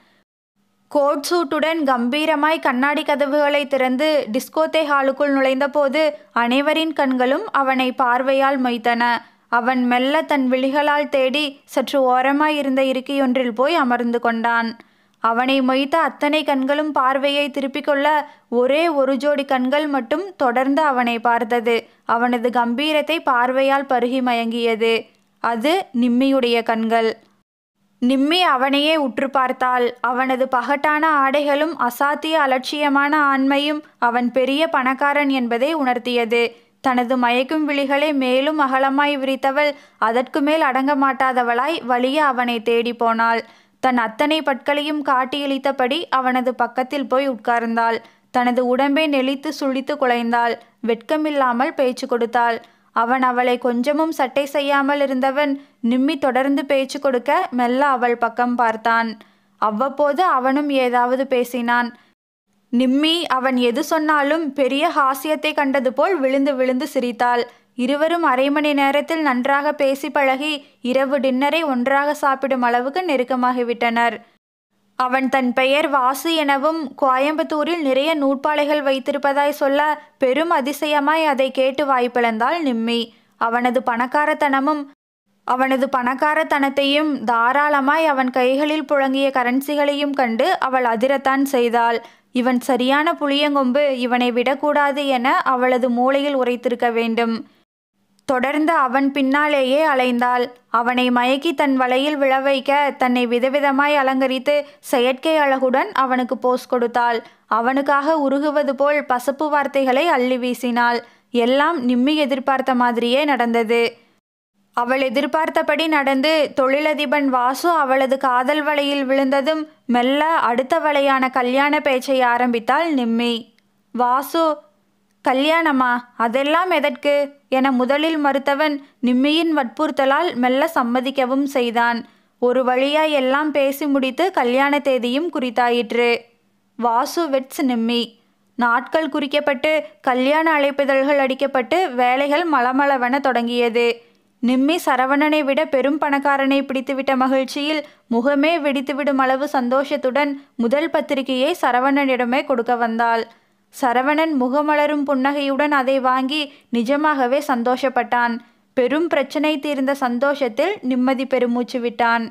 கோட் சூட்டுடன் கம்பீரமாய் கண்ணாடி கதவுகளை திறந்து டிஸ்கோத்தே ஹாலுக்குள் நுழைந்தபோது அனைவரின் கண்களும் அவனை பார்வையால் மொய்த்தன. அவன் மெல்ல தன் விழிகளால் தேடி சற்று ஓரமாய் இருந்த இருக்கையொன்றில் போய் அமர்ந்து கொண்டான். அவனை மொய்த்த அத்தனை கண்களும் பார்வையை திருப்பிக் கொள்ள ஒரே ஒரு ஜோடி கண்கள் மட்டும் தொடர்ந்து அவனை பார்த்தது. அவனது கம்பீரத்தை பார்வையால் பருகி மயங்கியது. அது நிம்மியுடைய கண்கள். நிம்மி அவனையே உற்று பார்த்தாள். அவனது பகட்டான ஆடைகளும் அசாத்திய அலட்சியமான ஆண்மையும் அவன் பெரிய பணக்காரன் என்பதை உணர்த்தியது. தனது மயக்கும் விழிகளை மேலும் அகலமாய் விரித்தவள் அதற்கு மேல் அடங்க மாட்டாதவளாய் வலிய அவனை தேடி போனாள். தன் அத்தனை பற்களையும் காட்டியளித்தபடி அவனது பக்கத்தில் போய் உட்கார்ந்தாள். தனது உடம்பை நெளித்து சுழித்து குலைந்தாள். வெட்கமில்லாமல் பேச்சு கொடுத்தாள். அவன் அவளை கொஞ்சமும் சட்டை செய்யாமல் இருந்தவன் நிம்மி தொடர்ந்து பேச்சு கொடுக்க மெல்ல அவள் பக்கம் பார்த்தான். அவ்வப்போது அவனும் ஏதாவது பேசினான். நிம்மி அவன் எது சொன்னாலும் பெரிய ஹாஸ்யத்தை கண்டது போல் விழுந்து விழுந்து சிரித்தாள். இருவரும் அரை மணி நேரத்தில் நன்றாக பேசி பழகி இரவு டின்னரை ஒன்றாக சாப்பிடும் அளவுக்கு நெருக்கமாகிவிட்டனர். அவன் தன் பெயர் வாசு எனவும் கோயம்புத்தூரில் நிறைய நூற்பாலைகள் வைத்திருப்பதாய் சொல்ல பெரும் அதிசயமாய் அதை கேட்டு வாய்ப்பிழந்தாள் நிம்மி. அவனது பணக்காரத்தனமும் அவனது பணக்காரத்தனத்தையும் தாராளமாய் அவன் கைகளில் புழங்கிய கரன்சிகளையும் கண்டு அவள் அதிரத்தான் செய்தாள். இவன் சரியான புளியங்கொம்பு, இவனை விடக்கூடாது என அவளது மூளையில் உரைத்திருக்க வேண்டும். தொடர்ந்து அவன் பின்னாலேயே அலைந்தாள். அவனை மயக்கி தன் வலையில் விழவைக்க தன்னை விதவிதமாய் அலங்கரித்து செயற்கை அழகுடன் அவனுக்கு போஸ் கொடுத்தாள். அவனுக்காக உருகுவது போல் பசப்பு வார்த்தைகளை அள்ளி வீசினாள். எல்லாம் நிம்மி எதிர்பார்த்த மாதிரியே நடந்தது. அவள் எதிர்பார்த்தபடி நடந்து தொழிலதிபன் வாசு அவளது காதல் வலையில் விழுந்ததும் மெல்ல அடுத்த வலையான கல்யாண பேச்சை ஆரம்பித்தாள் நிம்மி. வாசு, கல்யாணமா? அதெல்லாம் எதற்கு என முதலில் மறுத்தவன் நிம்மியின் வற்புறுத்தலால் மெல்ல சம்மதிக்கவும் செய்தான். ஒரு வழியாய் எல்லாம் பேசி முடித்து கல்யாண தேதியும் குறித்தாயிற்று. வாசு வெட்ஸ் நிம்மி. நாட்கள் குறிக்கப்பட்டு கல்யாண அழைப்பிதழ்கள் அடிக்கப்பட்டு வேலைகள் மளமளவென தொடங்கியது. நிம்மி சரவணனை விட பெரும் பணக்காரனை பிடித்துவிட்ட மகிழ்ச்சியில் முகமே வெடித்துவிடும் அளவு சந்தோஷத்துடன் முதல் பத்திரிகையை சரவணனிடமே கொடுக்க வந்தாள். சரவணன் முகமலரும் புன்னகையுடன் அதை வாங்கி நிஜமாகவே சந்தோஷப்பட்டான். பெரும் பிரச்சனை தீர்ந்த சந்தோஷத்தில் நிம்மதி பெருமூச்சு விட்டான்.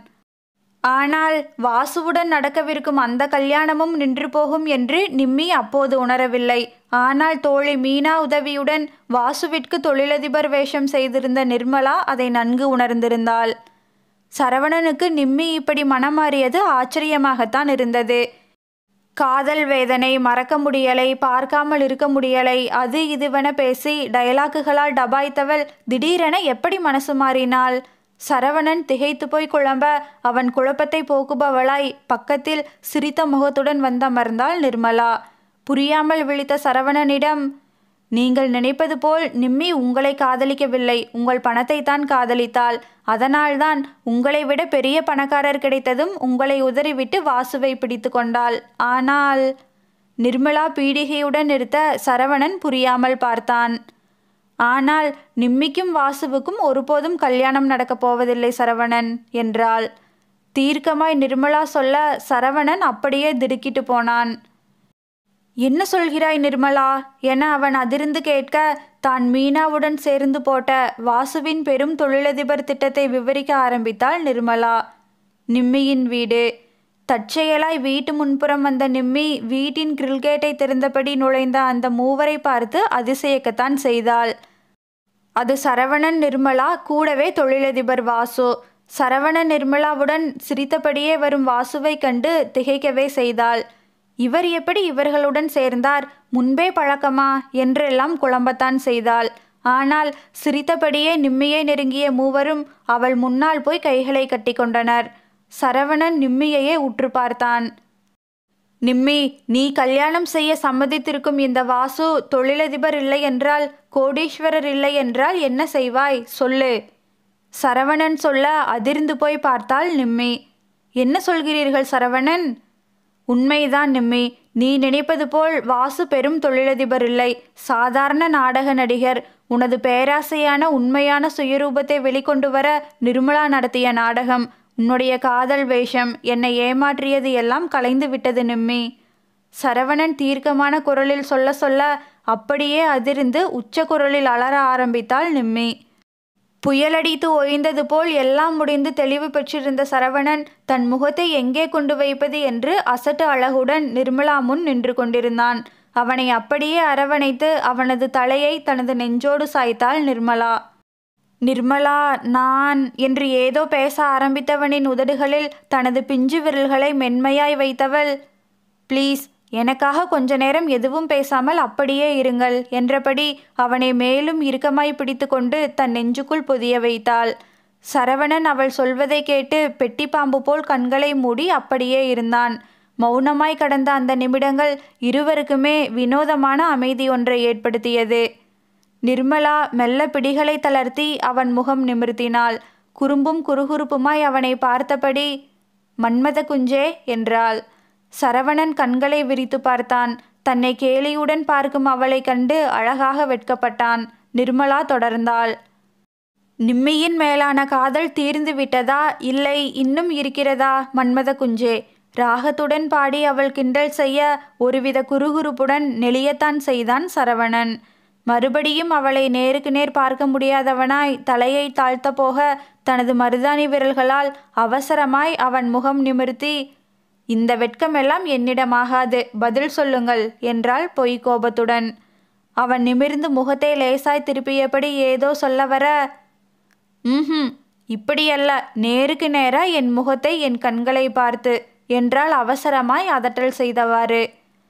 ஆனால் வாசுவுடன் நடக்கவிருக்கும் அந்த கல்யாணமும் நின்று போகும் என்று நிம்மி அப்போது உணரவில்லை. ஆனால் தோழி மீனா உதவியுடன் வாசுவிற்கு தொழிலதிபர் வேஷம் செய்திருந்த நிர்மலா அதை நன்கு உணர்ந்திருந்தாள். சரவணனுக்கு நிம்மி இப்படி மனமாறியது ஆச்சரியமாகத்தான் இருந்தது. காதல் வேதனை, மறக்க முடியலை, பார்க்காமல் இருக்க முடியலை, அது இதுவென பேசி டயலாக்குகளால் டபாய்த்தவள் திடீரென எப்படி மனசு மாறினாள்? சரவணன் திகைத்து போய் குழம்ப அவன் குழப்பத்தை போக்குபவளாய் பக்கத்தில் சிரித்த முகத்துடன் வந்தமர்ந்தாள் நிர்மலா. புரியாமல் விழித்த சரவணனிடம், நீங்கள் நினைப்பது போல் நிம்மி உங்களை காதலிக்கவில்லை, உங்கள் பணத்தை தான் காதலித்தாள். அதனால்தான் உங்களை விட பெரிய பணக்காரர் கிடைத்ததும் உங்களை உதறிவிட்டு வாசுவை பிடித்து கொண்டாள். ஆனால் நிர்மலா பீடிகையுடன் நிறுத்த சரவணன் புரியாமல் பார்த்தான். ஆனால் நிம்மிக்கும் வாசுவுக்கும் ஒருபோதும் கல்யாணம் நடக்கப் போவதில்லை சரவணன் என்றாள். தீர்க்கமாய் நிர்மலா சொல்ல சரவணன் அப்படியே திடுக்கிட்டு போனான். என்ன சொல்கிறாய் நிர்மலா என அவன் அதிர்ந்து கேட்க, தான் மீனாவுடன் சேர்ந்து போட்ட வாசுவின் பெரும் தொழிலதிபர் திட்டத்தை விவரிக்க ஆரம்பித்தாள் நிர்மலா. நிம்மியின் வீடு. தற்செயலாய் வீட்டு முன்புறம் வந்த நிம்மி வீட்டின் கிரில்கேட்டை திறந்தபடி நுழைந்த அந்த மூவரை பார்த்து அதிசயிக்கத்தான் செய்தாள். அது சரவணன், நிர்மலா, கூடவே தொழிலதிபர் வாசு. சரவணன் நிர்மலாவுடன் சிரித்தபடியே வரும் வாசுவை கண்டு திகைக்கவே செய்தாள். இவர் எப்படி இவர்களுடன் சேர்ந்தார், முன்பே பழக்கமா என்றெல்லாம் குழம்பத்தான் செய்தாள். ஆனால் சிரித்தபடியே நிம்மியை நெருங்கிய மூவரும் அவள் முன்னால் போய் கைகளை கட்டி கொண்டனர். சரவணன் நிம்மியையே உற்று பார்த்தான். நிம்மி, நீ கல்யாணம் செய்ய சம்மதித்திருக்கும் இந்த வாசு தொழிலதிபர் இல்லை என்றால், கோடீஸ்வரர் இல்லை என்றால் என்ன செய்வாய் சொல்லு. சரவணன் சொல்ல அதிர்ந்து போய் பார்த்தாள் நிம்மி. என்ன சொல்கிறீர்கள் சரவணன்? உண்மைதான் நிம்மி, நீ நினைப்பது போல் வாசு பெரும் தொழிலதிபர் இல்லை, சாதாரண நாடக நடிகர். உனது பேராசையான உண்மையான சுயரூபத்தை வெளிக்கொண்டு வர நிர்மலா நடத்திய நாடகம், உன்னுடைய காதல் வேஷம், என்னை ஏமாற்றியது எல்லாம் கலைந்து விட்டது நிம்மி. சரவணன் தீர்க்கமான குரலில் சொல்ல சொல்ல அப்படியே அதிர்ந்து உச்ச குரலில் அலற ஆரம்பித்தாள் நிம்மி. புயலடித்து ஓய்ந்தது போல் எல்லாம் முடிந்து தெளிவு பெற்றிருந்த சரவணன் தன் முகத்தை எங்கே கொண்டு வைப்பது என்று அசட்டு அழகுடன் நிர்மலா முன் நின்று கொண்டிருந்தான். அவனை அப்படியே அரவணைத்து அவனது தலையை தனது நெஞ்சோடு சாய்த்தாள் நிர்மலா. நிர்மலா, நான் என்று ஏதோ பேச ஆரம்பித்தவனின் உதடுகளில் தனது பிஞ்சு விரல்களை மென்மையாய் வைத்தவள், ப்ளீஸ் எனக்காக கொஞ்ச நேரம் எதுவும் பேசாமல் அப்படியே இருங்கள் என்றபடி அவனை மேலும் இறுக்கமாய் பிடித்து கொண்டு தன் நெஞ்சுக்குள் பொதிய வைத்தாள். சரவணன் அவள் சொல்வதை கேட்டு பெட்டி பாம்பு போல் கண்களை மூடி அப்படியே இருந்தான். மௌனமாய் கடந்த அந்த நிமிடங்கள் இருவருக்குமே வினோதமான அமைதி ஒன்றை ஏற்படுத்தியது. நிர்மலா மெல்ல பிடிகளை தளர்த்தி அவன் முகம் நிமிர்த்தினாள். குறும்பும் குறுகுறுப்புமாய் அவனை பார்த்தபடி, மன்மத குஞ்சே என்றாள். சரவணன் கண்களை விரித்து பார்த்தான். தன்னை கேலியுடன் பார்க்கும் அவளை கண்டு அழகாக வெட்கப்பட்டான். நிர்மலா தொடர்ந்தாள். நிம்மியின் மேலான காதல் தீர்ந்து விட்டதா, இல்லை இன்னும் இருக்கிறதா மன்மத குஞ்சே? ராகத்துடன் பாடி அவள் கிண்டல் செய்ய ஒருவித குறுகுறுப்புடன் நெளியத்தான் செய்தான் சரவணன். மறுபடியும் அவளை நேருக்கு நேர் பார்க்க முடியாதவனாய் தலையை தாழ்த்த போக தனது மருதாணி விரல்களால் அவசரமாய் அவன் முகம் நிமிர்த்தி, இந்த வெட்கமெல்லாம் என்னிடமாகாது, பதில் சொல்லுங்கள் என்றாள் பொய் கோபத்துடன். அவன் நிமிர்ந்து முகத்தை லேசாய் திருப்பியபடி ஏதோ சொல்ல வர, ம் இப்படியல்ல, நேருக்கு நேரா என் முகத்தை என் கண்களை பார்த்து என்றால் அவசரமாய் அதட்டல் செய்தவாறு.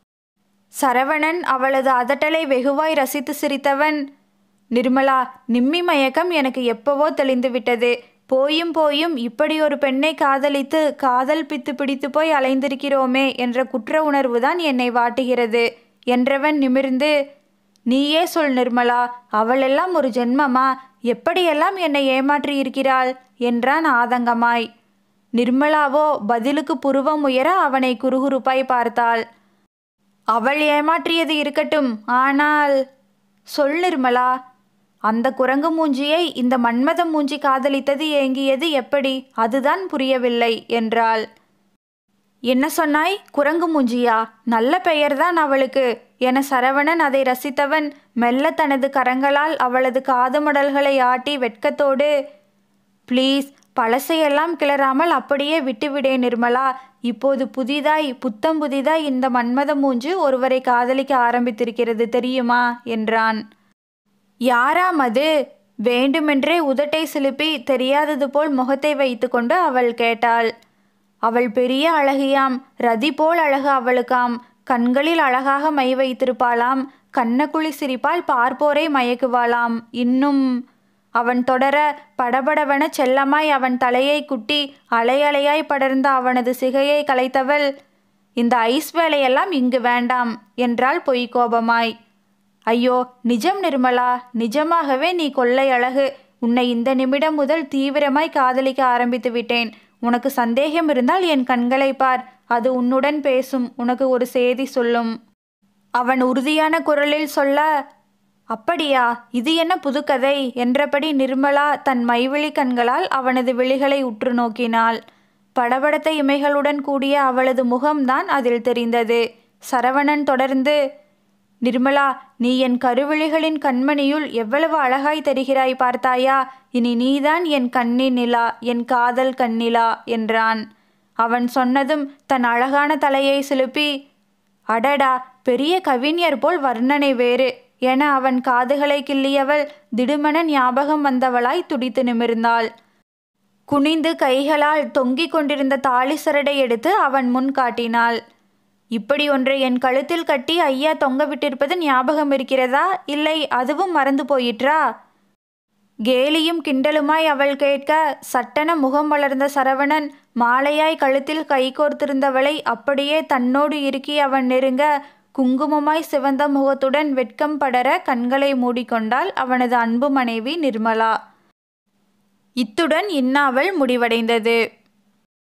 சரவணன் அவளது அதட்டலை வெகுவாய் ரசித்து சிரித்தவன், நிர்மலா, நிம்மி மயக்கம் எனக்கு எப்பவோ தெளிந்து விட்டது. போயும் போயும் இப்படி ஒரு பெண்ணை காதலித்து காதல் பித்து பிடித்து போய் அலைந்திருக்கிறோமே என்ற குற்ற உணர்வுதான் என்னை வாட்டுகிறது என்றவன் நிமிர்ந்து, நீயே சொல் நிர்மலா, அவளெல்லாம் ஒரு ஜென்மமா? எப்படியெல்லாம் என்னை ஏமாற்றி இருக்கிறாள் என்றான் ஆதங்கமாய். நிர்மலாவோ பதிலுக்கு புருவம் உயர அவனை குறுகுறுப்பாய் பார்த்தாள். அவள் ஏமாற்றியது இருக்கட்டும், ஆனால் சொல் நிர்மலா, அந்த குரங்கு மூஞ்சியை இந்த மன்மத மூஞ்சி காதலித்தது ஏங்கியது எப்படி, அதுதான் புரியவில்லை என்றாள். என்ன சொன்னாய்? குரங்கு மூஞ்சியா? நல்ல பெயர்தான் அவளுக்கு என சரவணன் அதை ரசித்தவன் மெல்ல தனது கரங்களால் அவளது காது மடல்களை ஆட்டி வெட்கத்தோடு, ப்ளீஸ் பழசையெல்லாம் கிளறாமல் அப்படியே விட்டுவிடே நிர்மலா. இப்போது புதிதாய் புத்தம் புதிதாய் இந்த மன்மத மூஞ்சு ஒருவரை காதலிக்க ஆரம்பித்திருக்கிறது தெரியுமா என்றான். யாராம் அது? வேண்டுமென்றே உதட்டை சிலுப்பி தெரியாதது போல் முகத்தை வைத்து கொண்டு அவள் கேட்டாள். அவள் பெரிய அழகியாம், ரதி போல் அழகு அவளுக்காம். கண்களில் அழகாக மை வைத்திருப்பாளாம். கண்ணக்குழி சிரிப்பால் பார்ப்போரை மயக்குவாளாம். இன்னும் அவன் தொடர படபடவென செல்லமாய் அவன் தலையை குட்டி அலை அலையாய் படர்ந்த அவனது சிகையை கலைத்தவள், இந்த ஐஸ் வேலையெல்லாம் இங்கு வேண்டாம் என்றாள் பொய் கோபமாய். ஐயோ, நிஜம் நிர்மலா, நிஜமாகவே நீ கொள்ளை அழகு. உன்னை இந்த நிமிடம் முதல் தீவிரமாய் காதலிக்க ஆரம்பித்து விட்டேன். உனக்கு சந்தேகம் இருந்தால் என் கண்களை பார், அது உன்னுடன் பேசும், உனக்கு ஒரு செய்தி சொல்லும். அவன் உறுதியான குரலில் சொல்ல, அப்படியா, இது என்ன புதுக்கதை என்றபடி நிர்மலா தன் மைவிழி கண்களால் அவனது விழிகளை உற்று நோக்கினாள். படபடத்த இமைகளுடன் கூடிய அவளது முகம்தான் அதில் தெரிந்தது. சரவணன் தொடர்ந்து, நிர்மலா, நீ என் கருவிழிகளின் கண்மணியுள் எவ்வளவு அழகாய் தெரிகிறாய் பார்த்தாயா? இனி நீதான் என் கண்ணின் நிலா, என் காதல் கண்ணிலா என்றான். அவன் சொன்னதும் தன் அழகான தலையை சிலுப்பி, அடடா, பெரிய கவிஞர் போல் வர்ணனை வேறு என அவன் காதுகளை கிள்ளியவள் திடுமென ஞாபகம் வந்தவளாய் துடித்து நிமிர்ந்தாள். குனிந்து கைகளால் தொங்கிக் கொண்டிருந்த தாலி சரடை எடுத்து அவன் முன் காட்டினாள். இப்படி ஒன்றை என் கழுத்தில் கட்டி ஐயா தொங்க விட்டிருப்பது ஞாபகம் இருக்கிறதா? இல்லை, அதுவும் மறந்து போயிற்றா? கேலியும் கிண்டலுமாய் அவள் கேட்க, சட்டென முகம் வளர்ந்த சரவணன் மாலையாய் கழுத்தில் கைகோர்த்திருந்தவளை அப்படியே தன்னோடு இறுக்கி அவன் நெருங்க, குங்குமமாய் சிவந்த முகத்துடன் வெட்கம் படர கண்களை மூடிக்கொண்டாள் அவனது அன்பு மனைவி நிர்மலா. இத்துடன் இந்நாவல் முடிவடைந்தது.